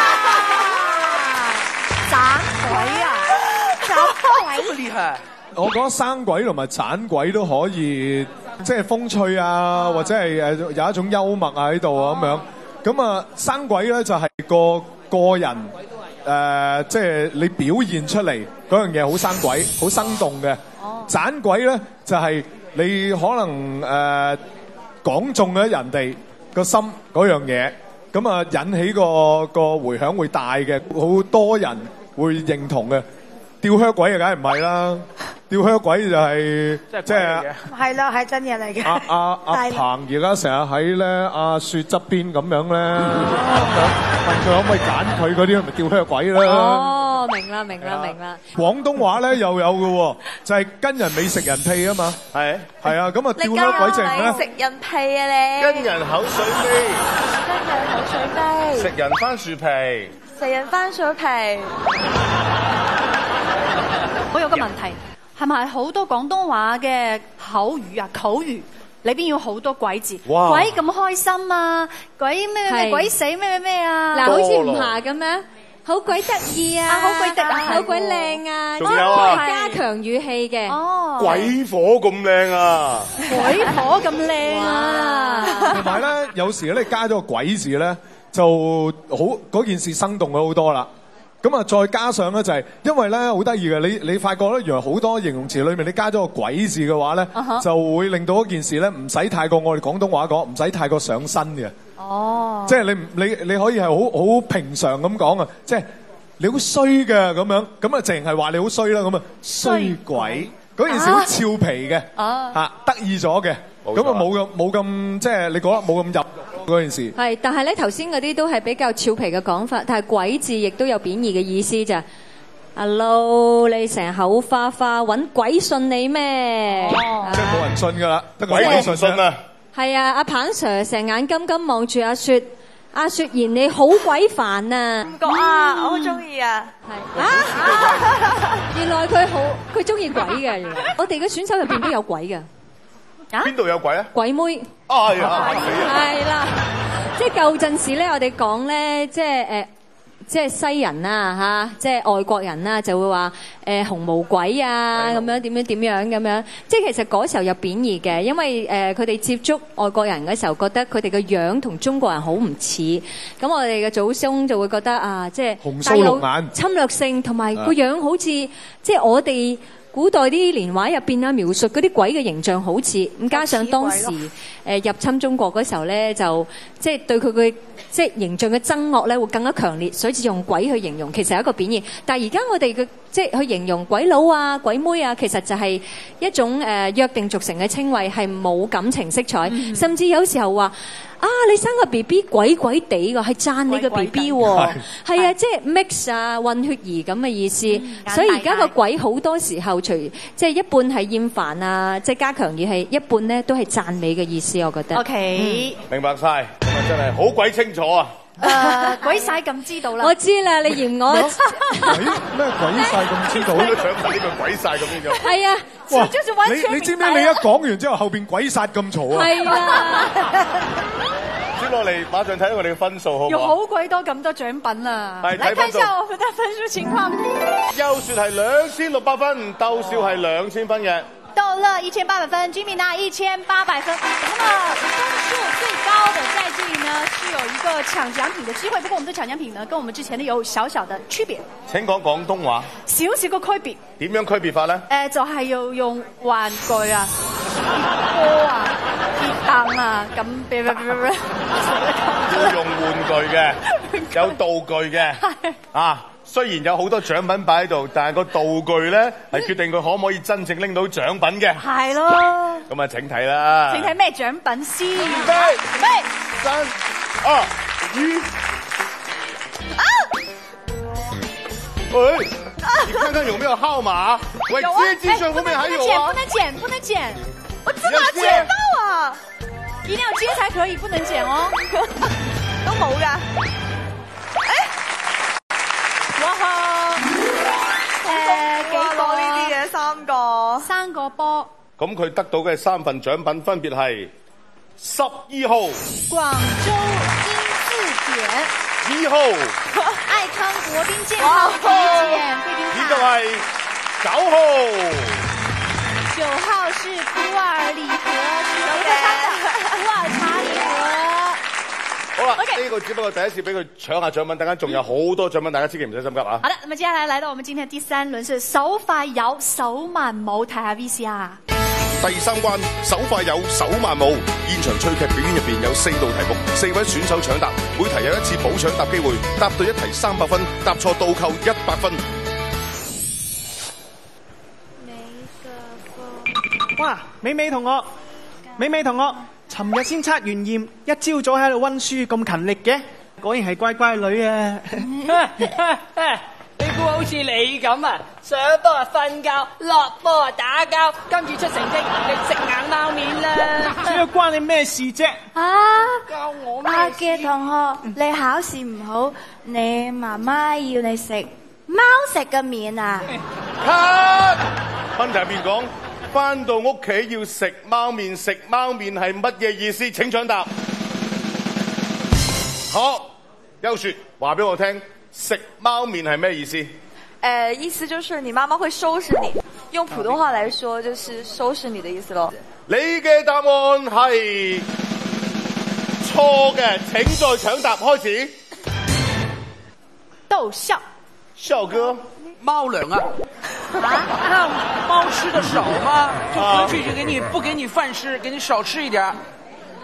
盞鬼啊！盞鬼， 咁厲害！ 我覺得生鬼同埋盞鬼都可以，即係風趣啊，或者係誒有一種幽默啊喺度啊咁樣。咁啊，生鬼咧就係個個人誒，即係你表現出嚟嗰樣嘢好生鬼，好生動嘅。盞鬼咧就係你可能誒講中咗人哋個心嗰樣嘢，咁啊引起個個迴響會大嘅，好多人會認同嘅。吊靴鬼啊，梗係唔係啦！吊靴鬼就係即係係啦，係真嘢嚟嘅。 阿阿阿彭而家成日喺咧阿雪側邊咁樣咧，問佢可唔可以揀佢嗰啲，咪吊靴鬼啦。 哦，明啦，明啦，明啦。 廣東話咧又有嘅喎，就係跟人尾食人屁啊嘛。係係啊，咁啊吊靴鬼就係咩？ 食人屁啊你！ 跟人口水尾， 跟人口水尾， 食人番薯皮， 食人番薯皮。 我有個問題，係咪好多廣東話嘅口語啊口語裏邊要好多鬼字？ 哇鬼咁開心啊！鬼咩咩係鬼死咩咩咩啊！ 嗱，好似吳霞咁樣，好鬼得意啊， 好鬼得啊好鬼靚啊， 仲有啊係加強語氣嘅。 哦， 鬼火咁靚啊！ 鬼火咁靚啊！ 同埋咧，有時咧加咗個鬼字咧，就好嗰件事生動咗好多啦。咁啊，再加上咧就係，因為咧好得意嘅，你你發覺咧，原來好多形容詞裏面你加咗個鬼字嘅話咧，uh huh. 就會令到嗰件事咧唔使太過我哋廣東話講，唔使太過上身嘅。哦，即係你唔你你可以係好好平常咁講啊，即係你好衰嘅咁樣，咁啊淨係話你好衰啦，咁啊衰鬼嗰件事好俏皮嘅，嚇得意咗嘅，咁啊冇咁冇咁即係你覺得冇咁入。 嗰件事。 係，但係咧頭先嗰啲都係比較俏皮嘅講法，但係鬼字亦都有貶義嘅意思咋。阿 Lo， 你成口花花，揾鬼信你咩？ 哦，即係冇人信㗎啦，得鬼都唔信啊！ 係啊，阿彭 Sir 成眼金金望住阿雪，阿雪言你好鬼煩啊！ 唔覺啊，我好中意啊！ 係啊，原來佢好，佢中意鬼嘅。原來我哋嘅選手入邊都有鬼嘅。 邊度有鬼啊？ 鬼妹。 啊係啊， 係啦，即係舊陣時咧，我哋講咧，即係誒。即係西人啊，嚇！即係外國人啊，就會話誒紅毛鬼啊，咁樣點樣點樣咁樣。即係其實嗰時候有貶義嘅，因為誒佢哋接觸外國人嘅時候，覺得佢哋嘅樣同中國人好唔似。咁我哋嘅祖宗就會覺得啊，即係紅鬚綠眼、 侵略性，同埋個樣好似即係我哋古代啲連畫入邊啊，描述嗰啲鬼嘅形象好似。咁加上當時誒入侵中國嗰時候咧，就即係對佢嘅即係形象嘅憎惡咧會更加強烈，所以用鬼去形容，其實係一個貶義。但係而家我哋嘅即係去形容鬼佬啊、鬼妹啊，其實就係一種誒、呃、約定俗成嘅稱謂，係冇感情色彩，嗯、甚至有時候話啊，你生個 B B 鬼鬼地㗎，係讚你個 B B 喎，係啊，即係 mix 啊混血兒咁嘅意思。嗯、所以而家個鬼好多時候除即係一半係厭煩啊，即係加強語氣，一半咧都係讚美嘅意思，我覺得。 OK，、 嗯、 明白晒，咁啊真係好鬼清楚啊！ 誒，鬼晒咁知道啦！ 我知啦，你嫌我鬼咩鬼晒咁知道？ 呢個獎品呢個鬼晒咁呢個。 係啊， 哇！你你知唔知你一講完之後，後邊鬼殺咁嘈啊？ 係啊！ 接落嚟，馬上睇我哋嘅分數好唔好？ 有好鬼多咁多獎品啊！ 嚟睇下我們的分數情況。 優雪係兩千六百分，鬥笑係兩千分嘅。 逗樂一千八百分，居民拿一千八百分。那麼分數最高的在這裡呢，是有一個搶獎品的機會。不過我們的搶獎品呢，跟我們之前的有小小的區別。 請講廣東話。 少少個區別。 點樣區別法咧？誒、 呃，就係、是、要用玩具啊、鐵波啊、鐵凳啊，咁要用玩具嘅，有道具嘅，啊。雖然有好多獎品擺喺度，但係個道具咧係決定佢可唔可以真正拎到獎品嘅。係咯。咁啊，請睇啦。 請睇咩獎品先？預備， 備， 三、二、一。啊！喂，你看看有沒有號碼？喂，接機上後面還有啊。 不能剪，不能剪，我怎麼剪到啊？一定要接才可以，不能剪哦。都冇噶。哇哈！誒幾個呢啲嘅三個，三個波。 咁佢得到嘅三份獎品分別係十二號廣州英字典， 二號愛康國賓健康體檢貴賓卡， 呢個係九號， 九號是普洱禮盒，是有嘅普洱茶禮盒。 好啦，呢、okay. 個只不過第一次俾佢搶下獎品，等間仲有好多獎品，大家千祈唔使心急啊！ 好的，那麼接下來來到我們今天第三輪是手快有手慢冇，睇下 V C R。 第三關手快有手慢冇，現場趣劇表演入邊有四道題目，四位選手搶答，每題有一次補搶答機會，答對一題三百分，答錯倒扣一百分。 哇，美美同學，美美同學。尋日先測完驗，一朝早喺度溫書咁勤力嘅，果然係乖乖女啊！ 你估好似你咁啊？上波啊瞓覺，落波啊打交，跟住出成績，你食硬貓面啦！ 主要關你咩事啫？ 啊！ 教我咩阿嘅同學，你考試唔好，你媽媽要你食貓食嘅麵啊！ 分題入邊講。返到屋企要食貓麵，食貓麵係乜嘢意思？請搶答。好，優雪話俾我聽，食貓麵係咩意思？ 呃，意思就是你媽媽會收拾你，用普通話來說就是收拾你的意思咯。 你嘅答案係錯嘅，請再搶答開始。 逗笑， 笑哥。 貓糧啊！啊，貓吃的少嗎？就回去就給你不給你飯吃，給你少吃一點。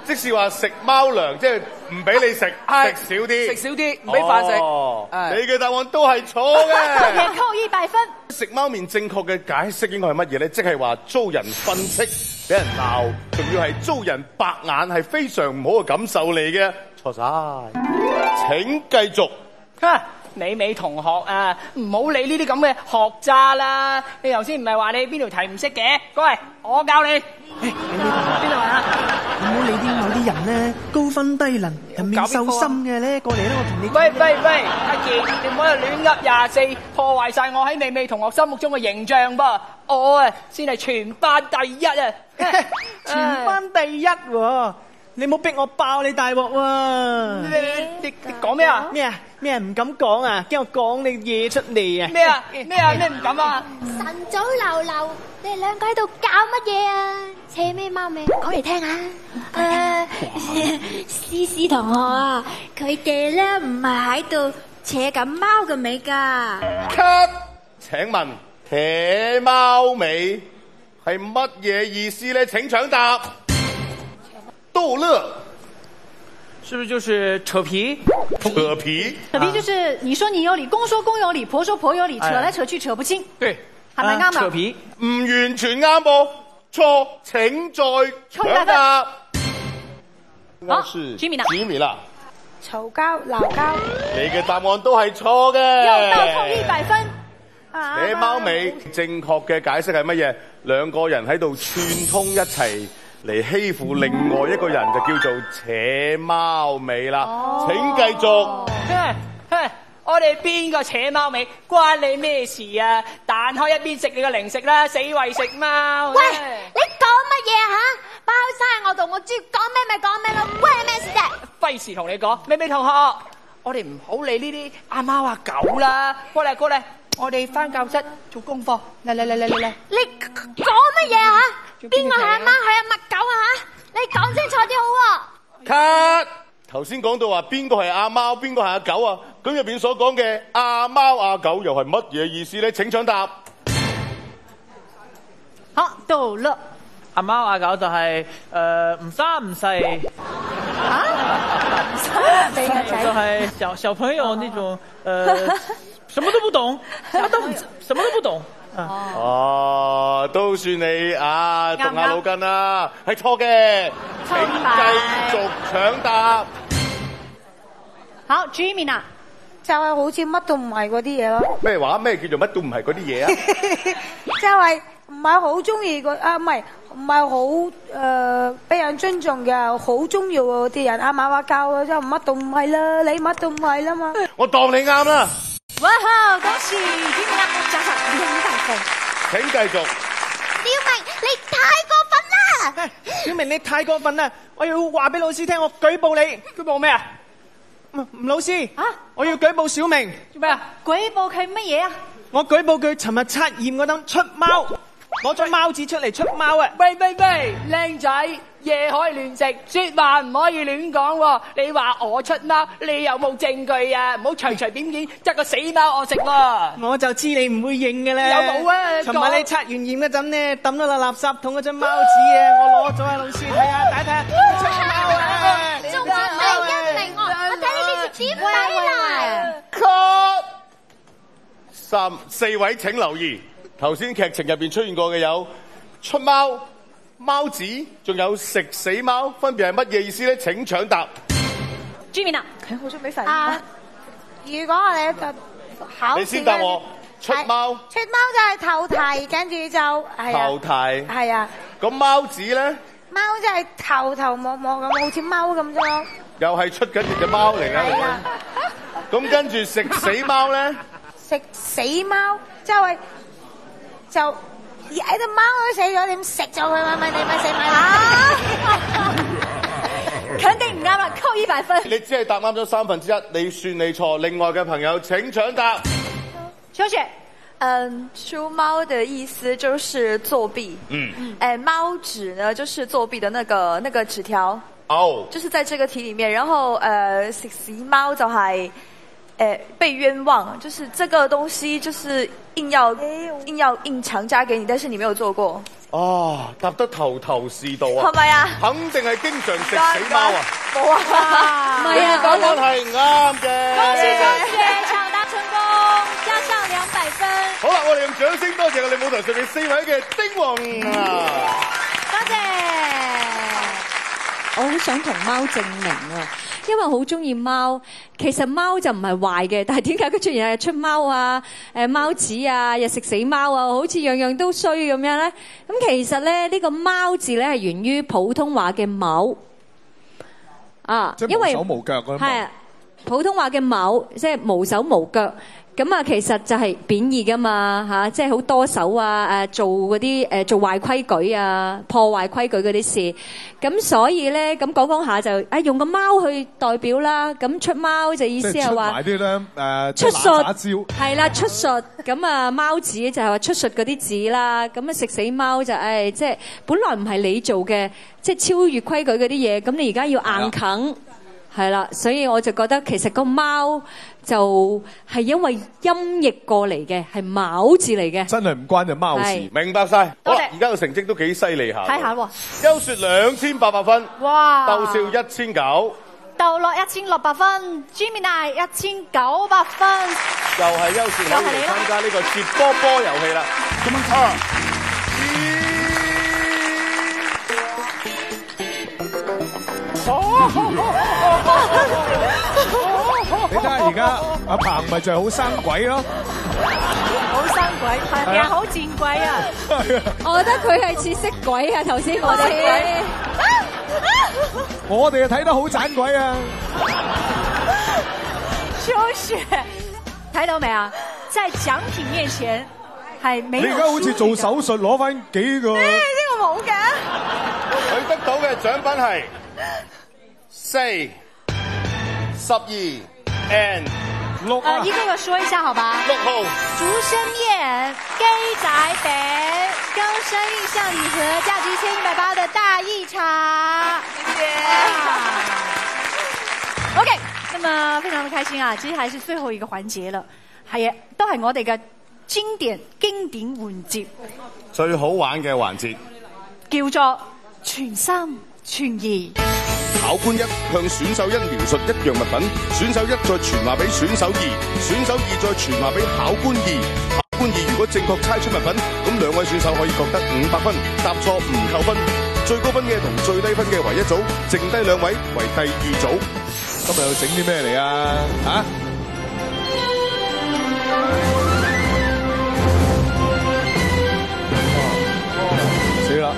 即是話食貓糧，即係唔俾你食，食少啲， 食少啲，唔俾飯食。 哦，你嘅答案都係錯嘅。 也扣一百分。 食貓面正確嘅解釋應該係乜嘢咧？即係話遭人訓斥，俾人鬧，仲要係遭人白眼，係非常唔好嘅感受嚟嘅。錯晒，請繼續。 哈！美美同學啊，唔好理呢啲咁嘅學渣啦！你頭先唔係話你邊條題唔識嘅？過嚟，我教你。誒，美美同學邊度啊？ 唔好理啲某啲人咧，高分低能，人面獸心嘅咧，過嚟啦，我同你。 喂喂喂，阿健，你唔好喺度亂噏廿四，破壞晒我喺美美同學心目中嘅形象噃！我啊，先係全班第一啊！ 全班第一喎！你冇逼我爆你大鑊喎！ 你你你講咩啊？ 咩啊？咩唔敢講啊？驚我講你嘢出嚟啊！ 咩啊？咩啊？咩唔敢啊？ 晨早流流，你哋兩個喺度搞乜嘢啊？扯咩貓尾？講嚟聽下。誒，思思同學啊，佢哋咧唔係喺度扯緊貓嘅尾㗎。 cut，請問扯貓尾係乜嘢意思咧？請搶答。逗樂， 是不是就是扯皮？ 扯皮， 扯皮就是你說你有理，公說公有理，婆說婆有理，扯來扯去扯不清。 對， 係咪啱啊？ 扯皮唔完全啱噃，錯，請再搶答。 好，吉米啦， 吉米啦， 嘈交鬧交。 你嘅答案都係錯嘅。 又倒扣一百分。 扯貓尾正確嘅解釋係乜嘢？兩個人喺度串通一齊嚟欺負另外一個人，就叫做扯貓尾啦。 哦、 請繼續。 哼哼，我哋邊個扯貓尾，關你咩事啊？彈開一邊食你個零食啦，死為食貓。 喂，你講乜嘢啊嚇？包晒我度，我知講咩咪講咩咯，關你咩事啫？ 費事同你講，美美同學，我哋唔好理呢啲阿貓阿狗啦，過嚟過嚟，我哋翻教室做功課。嚟嚟嚟嚟嚟嚟。 你講乜嘢啊？邊個係阿貓係阿乜狗啊？你講清楚啲好喎。 cut，頭先講到話邊個係阿貓，邊個係阿狗啊？咁入邊所講嘅阿貓阿狗又係乜嘢意思咧？請搶答。 好，逗樂。 阿貓阿狗就係誒唔生唔細。 啊？唔生唔細就係小小朋友那種誒，什麼都不懂，什麼都唔什麼都不懂。 哦，都算你啊，動下腦筋啦，係錯嘅，請繼續搶答。 好 ，Jimmy 啊， 就係好似乜都唔係嗰啲嘢咯。 咩話？咩叫做乜都唔係嗰啲嘢啊？ 即係唔係好中意個啊？唔係唔係好誒俾人尊重嘅，好中意嗰啲人阿媽話教啊，就乜都唔係啦，你乜都唔係啦嘛。 我當你啱啦。 哇好，恭喜 Jimmy 啊，獎賞兩百分。 請繼續。 小明，你太過分啦！ 小明，你太過分啦！我要話俾老師聽，我舉報你。 舉報咩啊？ 吳老師， 啊， 我要舉報小明。 做咩啊？ 舉報佢乜嘢啊？ 我舉報佢尋日測驗嗰陣出貓，攞咗貓紙出嚟出貓啊！ 喂喂喂，靚仔，嘢可以亂食，說話唔可以亂講喎。你話我出貓，你有冇證據啊？唔好隨隨便便執個死貓我食喎。 我就知你唔會認嘅咧。 有冇啊？ 尋日你測完驗嗰陣咧，抌咗落垃圾桶嗰張貓紙啊，我攞咗啊，老師睇下，睇下，出貓啊！ 仲話你一明我，我睇你呢條紙飛啦。 cut，三四位請留意，頭先劇情入邊出現過嘅有出貓、貓紙，仲有食死貓，分別係乜嘢意思咧？請搶答。 Jimmy 啊， 佢好中意肥。啊，如果我哋就考試， 你先答我。出貓。 出貓就係頭題，跟住就係啊。 頭題。 係啊。 咁貓紙咧？ 貓就係頭頭摸摸咁，好似貓咁啫咯。 又係出緊嚟嘅貓嚟㗎。係啊。咁跟住食死貓咧？ 食死貓就係就喺隻貓都死咗，點食咗佢咪咪你咪死咪啦！ 肯定唔啱啦，扣一百分。 你只係答啱咗三分之一，你算你錯。另外嘅朋友請搶答。 秋雪， 嗯，出貓的意思就是作弊。嗯。哎，貓紙呢，就是作弊的那個那個紙條。哦。就是在這個題裡面，然後呃，食死貓就係、是。誒，被冤枉，就是這個東西，就是硬要硬要硬強加給你，但是你沒有做過。 哦，答得頭頭是道啊！ 係咪啊？ 肯定係經常食死貓啊！ 冇啊！ 唔係啊， 答案係啱嘅。 恭喜恭喜，搶答成功，加上兩百分。 好啦，我哋用掌聲多謝我哋舞台上面四位嘅丁王啊！ 多謝。 我好想同貓證明啊，因為我好中意貓。其實貓就唔係壞嘅，但係點解佢出現日出貓啊、誒貓子啊、又食死貓啊，好似樣樣都衰咁樣咧？咁其實咧，呢個貓字咧係源於普通話嘅某啊， 即係因為無手無腳嗰啲。 係啊，普通話嘅某即係無手無腳。咁啊，其實就係貶義噶嘛嚇，即係好多手啊誒，做嗰啲誒做壞規矩啊、破壞規矩嗰啲事。咁所以咧，咁講講下就誒用個貓去代表啦。咁出貓就意思係話出埋啲咧誒出術招係啦，出術咁啊貓字就係話出術嗰啲字啦。咁啊食死貓就誒即係本來唔係你做嘅，即係超越規矩嗰啲嘢。咁你而家要硬啃。係啦，所以我就覺得其實個貓就係因為音譯過嚟嘅，係卯字嚟嘅。 真係唔關隻貓事。 係明白晒。 多謝好啦，而家嘅成績都幾犀利下。 睇下喎。 優雪兩千八百分， 哇！ 竇少一千九， 豆樂一千六百分 ，Gemini 一千九百分。 又係優雪攞嚟參加呢個接波波遊戲啦。啊！ 你睇下而家阿彭咪就係好生鬼咯， 好生鬼，係啊，好賤鬼啊！ 我覺得佢係似色鬼啊！頭先我哋， 我哋啊睇得好盞鬼啊！ 秋雪，睇到未啊？在獎品面前係沒有。 你而家好似做手術攞翻幾個？ 呢個冇嘅。 佢得到嘅獎品係四、十二 and 六啊！一個個說一下好吧？ 六號竹升麵、雞仔餅、高升印象禮盒，價值一千一百八的大益茶。謝謝。OK，那麼非常的開心啊！接下來是最後一個環節了，係啊，都係我哋嘅經典經典環節， 最好玩嘅環節， 叫做全心全意。 考官一向選手一描述一樣物品，選手一再傳話俾選手二，選手二再傳話俾考官二。考官二如果正確猜出物品，咁兩位選手可以各得五百分，答錯唔扣分。最高分嘅同最低分嘅為一組，剩低兩位為第二組。 今日要整啲咩嚟啊？嚇！死啦！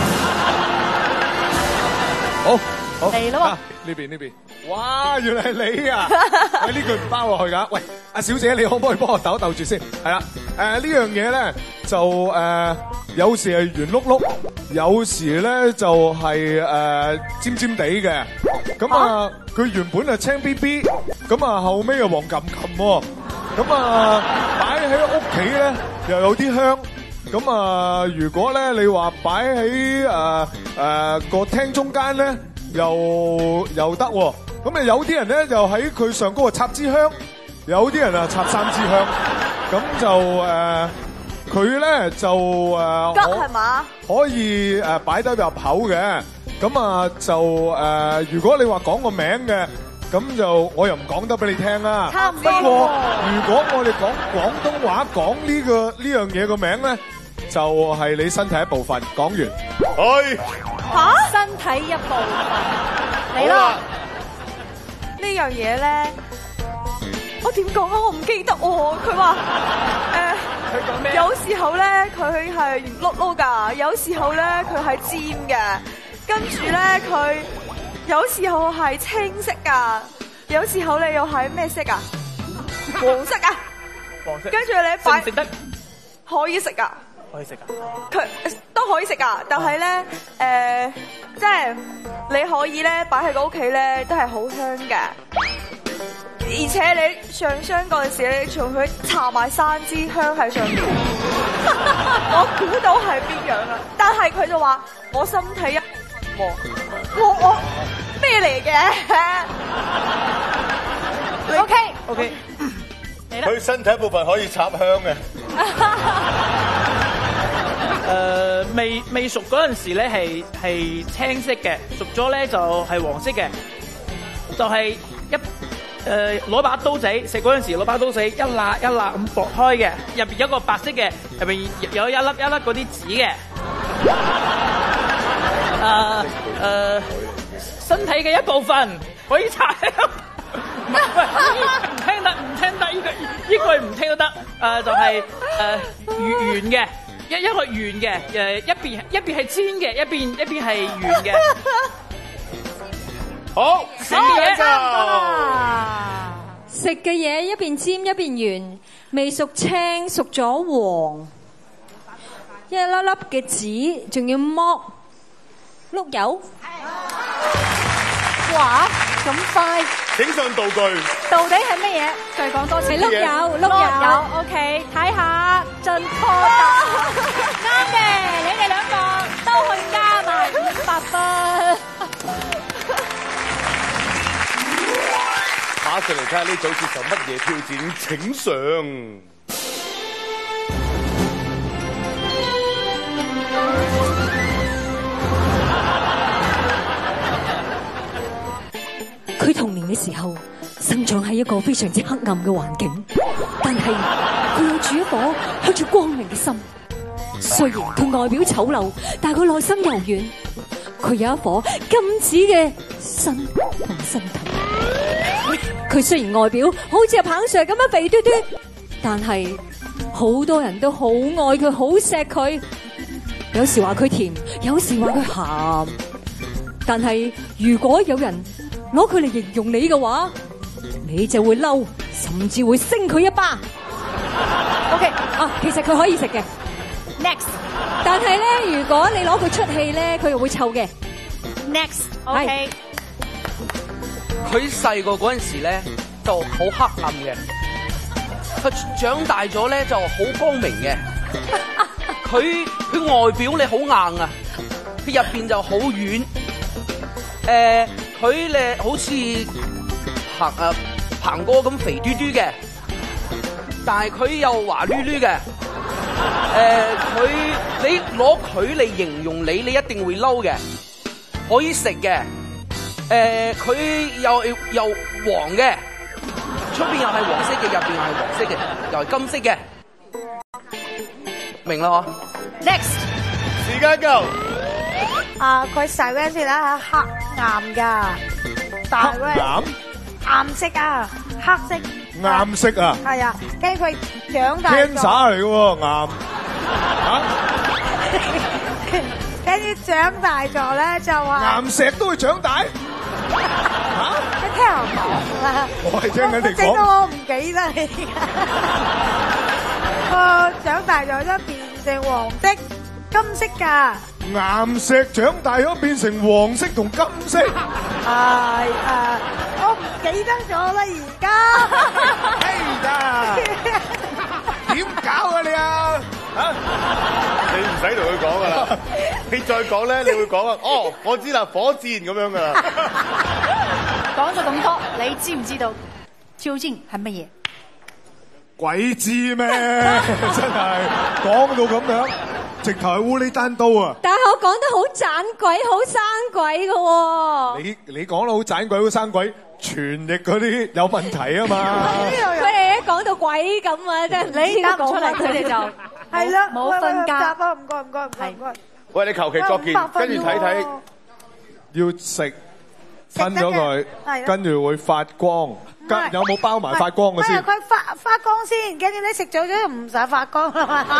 好。好嚟咯！呢邊呢邊，哇！原來係你啊！喂，呢句唔包落去㗎。喂，阿小姐，你可唔可以幫我抖一抖住先？係啦，誒呢樣嘢咧就誒有時係圓碌碌，有時咧就係誒尖尖地嘅。咁啊，佢原本係青 B B，咁啊後尾又黃冚冚喎。咁啊擺喺屋企咧又有啲香。咁啊，如果咧你話擺喺誒誒個廳中間咧。又又得喎，咁啊有啲人咧就喺佢上高啊插支香，有啲人啊插三支香，咁就誒佢咧就誒吉係嘛？ 可以誒擺得入口嘅，咁啊就誒如果你話講個名嘅，咁就我又唔講得俾你聽啦。 差唔多。 不過如果我哋講廣東話講呢個呢樣嘢個名咧，就係你身體一部分。講完， 去。 吓，身體一部分，嚟啦！ 呢樣嘢咧，我點講啊？我唔記得喎。佢話誒，有時候咧佢係圓碌碌㗎，有時候咧佢係尖嘅，跟住咧佢有時候係青色㗎，有時候你又係咩色啊？黃色啊！ 黃色。 跟住你擺食得可以食㗎。 可以食噶， 佢都可以食噶，但係咧，誒、呃，即係你可以咧擺喺個屋企咧，都係好香嘅。而且你上香嗰陣時，你仲佢插埋三支香喺上面，我估到係邊樣啦。但係佢就話我身體一部分，我我咩嚟嘅 ？OK OK， 佢身體一部分可以插香嘅。 誒未未熟嗰陣時咧係係青色嘅，熟咗咧就係黃色嘅，就係一誒攞把刀仔食嗰陣時攞把刀仔一辣一辣咁剝開嘅，入邊有個白色嘅，入邊有一粒一粒嗰啲籽嘅。誒誒，身體嘅一部分可以搽。唔聽得唔聽得，呢句呢句唔聽都得。誒就係誒圓嘅，一一個圓嘅，誒一邊一邊係尖嘅，一邊一邊係圓嘅。好，食嘢就食嘅嘢一邊尖一邊圓，未熟青，熟咗黃，一粒粒嘅籽，仲要剝碌柚。 哇！咁快， 影相道具到底係乜嘢？再講多次， 係碌柚，碌柚。 OK， 睇下進科答，啱嘅，你哋兩個都去加埋五百分。 馬上嚟睇下呢組接受乜嘢挑戰，請上。 佢童年嘅時候生長喺一個非常之黑暗嘅環境，但係佢有住一顆向住光明嘅心。雖然佢外表醜陋，但係佢內心柔軟。佢有一顆金子嘅身同身體。佢雖然外表好似阿彭 Sir 咁樣肥嘟嘟，但係好多人都好愛佢，好錫佢。有時話佢甜，有時話佢鹹。但係如果有人攞佢嚟形容你嘅話，你就會嬲，甚至會升佢一巴。OK， 啊，其實佢可以食嘅。Next， 但係咧，如果你攞佢出氣咧，佢又會臭嘅。Next，OK。 佢細個嗰陣時咧就好黑暗嘅，佢長大咗咧就好光明嘅。佢佢外表你好硬啊，佢入邊就好軟。誒。佢咧好似彭誒彭哥咁肥嘟嘟嘅，但係佢又滑捋捋嘅。誒、呃，佢你攞佢嚟形容你，你一定會嬲嘅。可以食嘅。誒、呃，佢又又黃嘅，出邊又係黃色嘅，入邊又係黃色嘅，又係金色嘅。明啦嗬 ？Next， 時間夠。 啊，佢細嗰陣時咧係黑暗噶，但係咧暗色啊，黑色。 暗色啊？ 係啊，跟住佢長大。 cancer 嚟嘅喎，暗。嚇？ 跟住長大咗咧就話。 岩石都會長大？ 嚇？你聽我講啦。 我係聽緊你講。 整到我唔記得你。個長大咗都變成黃色、金色㗎。 岩石長大咗變成黃色同金色。係啊，我唔記得咗啦，而家。 哎呀，點搞啊你啊？嚇！ 你唔使同佢講噶啦，你再講咧，你會講啊。哦，我知啦，火箭咁樣噶啦。 講咗咁多，你知唔知道究竟係乜嘢？ 鬼知咩？真係講到咁樣。直頭係烏哩單刀啊！ 但係我講得好盞鬼，好生鬼嘅喎。 你你講得好盞鬼，好生鬼，傳譯嗰啲有問題啊嘛！ 佢哋一講到鬼咁啊，真係你答唔出嚟，佢哋就係啦， 冇瞓覺。 答啊，唔該唔該唔該唔該。 喂，你求其作件，跟住睇睇。 要食吞咗佢，跟住會發光。有冇包埋發光嘅先？ 佢發發光先，跟住你食咗咗唔使發光啦嘛。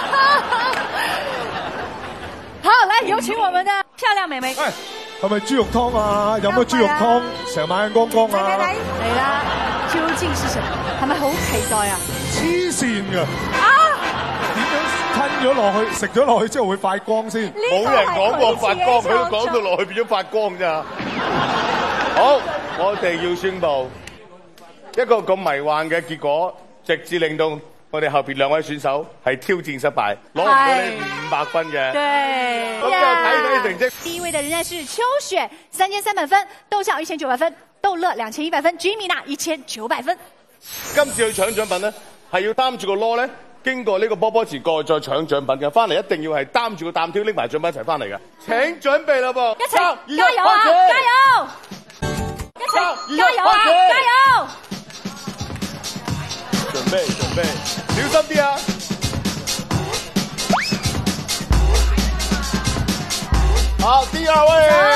好，來有請我們的漂亮妹妹。 喂，係咪豬肉湯啊？有冇豬肉湯？成晚光光啊！ 嚟啦，究竟是什麼？係咪好期待啊？ 黐線㗎！啊！點樣吞咗落去？食咗落去之後會發光先？ 冇人講過發光，佢都講到落去變咗發光咋。好，我哋要宣佈。一個咁迷幻嘅結果，直至令到我哋後邊兩位選手係挑戰失敗，攞唔到呢五百分嘅。 對， 咁就睇睇成績。 第一位的仍然是秋雪，三千三百分；竇笑一千九百分；逗樂兩千一百分；Jimmy 娜一千九百分。 今次去搶獎品咧，係要擔住個籮咧， 經過呢個波波池過再搶獎品嘅，翻嚟一定要係擔住個擔挑拎埋獎品一齊翻嚟嘅。請準備啦噃， 一齊加油啊！加油！一齊加油啊！加油！ 準備準備，小心啲啊！好，第二位。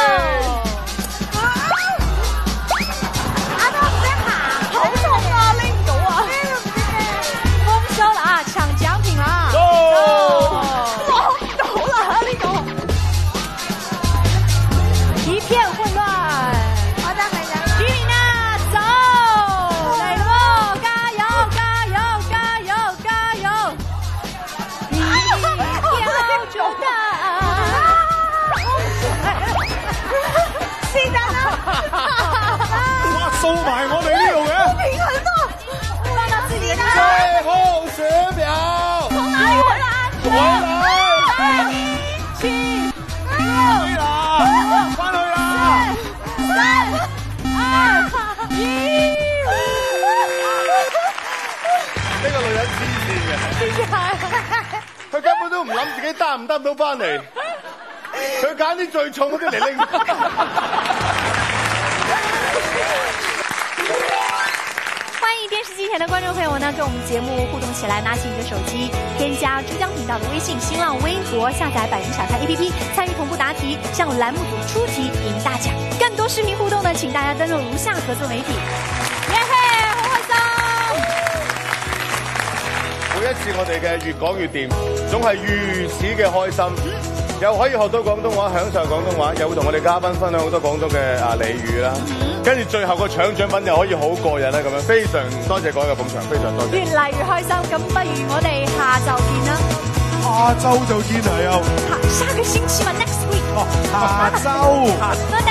阿東唔識行，好重啊，拎唔到啊！豐收啦，搶獎品啦！攞唔到啦呢個，一片混亂。我得嚟啦，居民啊，走嚟咯！加油加油加油加油！你要中的。是但啦， 哇，掃埋我哋呢度嘅， 好平衡啊！放到自己的最後十秒， 從哪裡回來？ 回來， 三、七、六、 翻去啦！ 三、二、一。 呢個女人黐線嘅，佢根本都唔諗自己擔唔擔到翻嚟。佢揀啲最重嗰啲嚟拎。 歡迎電視機前的觀眾朋友呢，跟我們節目互動起來，拿起你的手機，添加珠江頻道的微信、新浪微博，下載百靈小看 A P P， 參與同步答題，向欄目組出題贏大獎。更多視頻互動呢，請大家登錄如下合作媒體。耶嘿，好開心！ 每一次我哋嘅越講越掂，總係如此嘅開心。又可以學到廣東話，享受廣東話，又會同我哋嘉賓分享好多廣東嘅啊俚語啦。跟住最後個搶獎品又可以好過癮啦，咁樣非常多謝各位嘅捧場，非常多謝。 越嚟越開心，咁不如我哋下晝見啦。 下週就見係又。 下下個星期嘛 ，next week。 哦，下週。 我哋。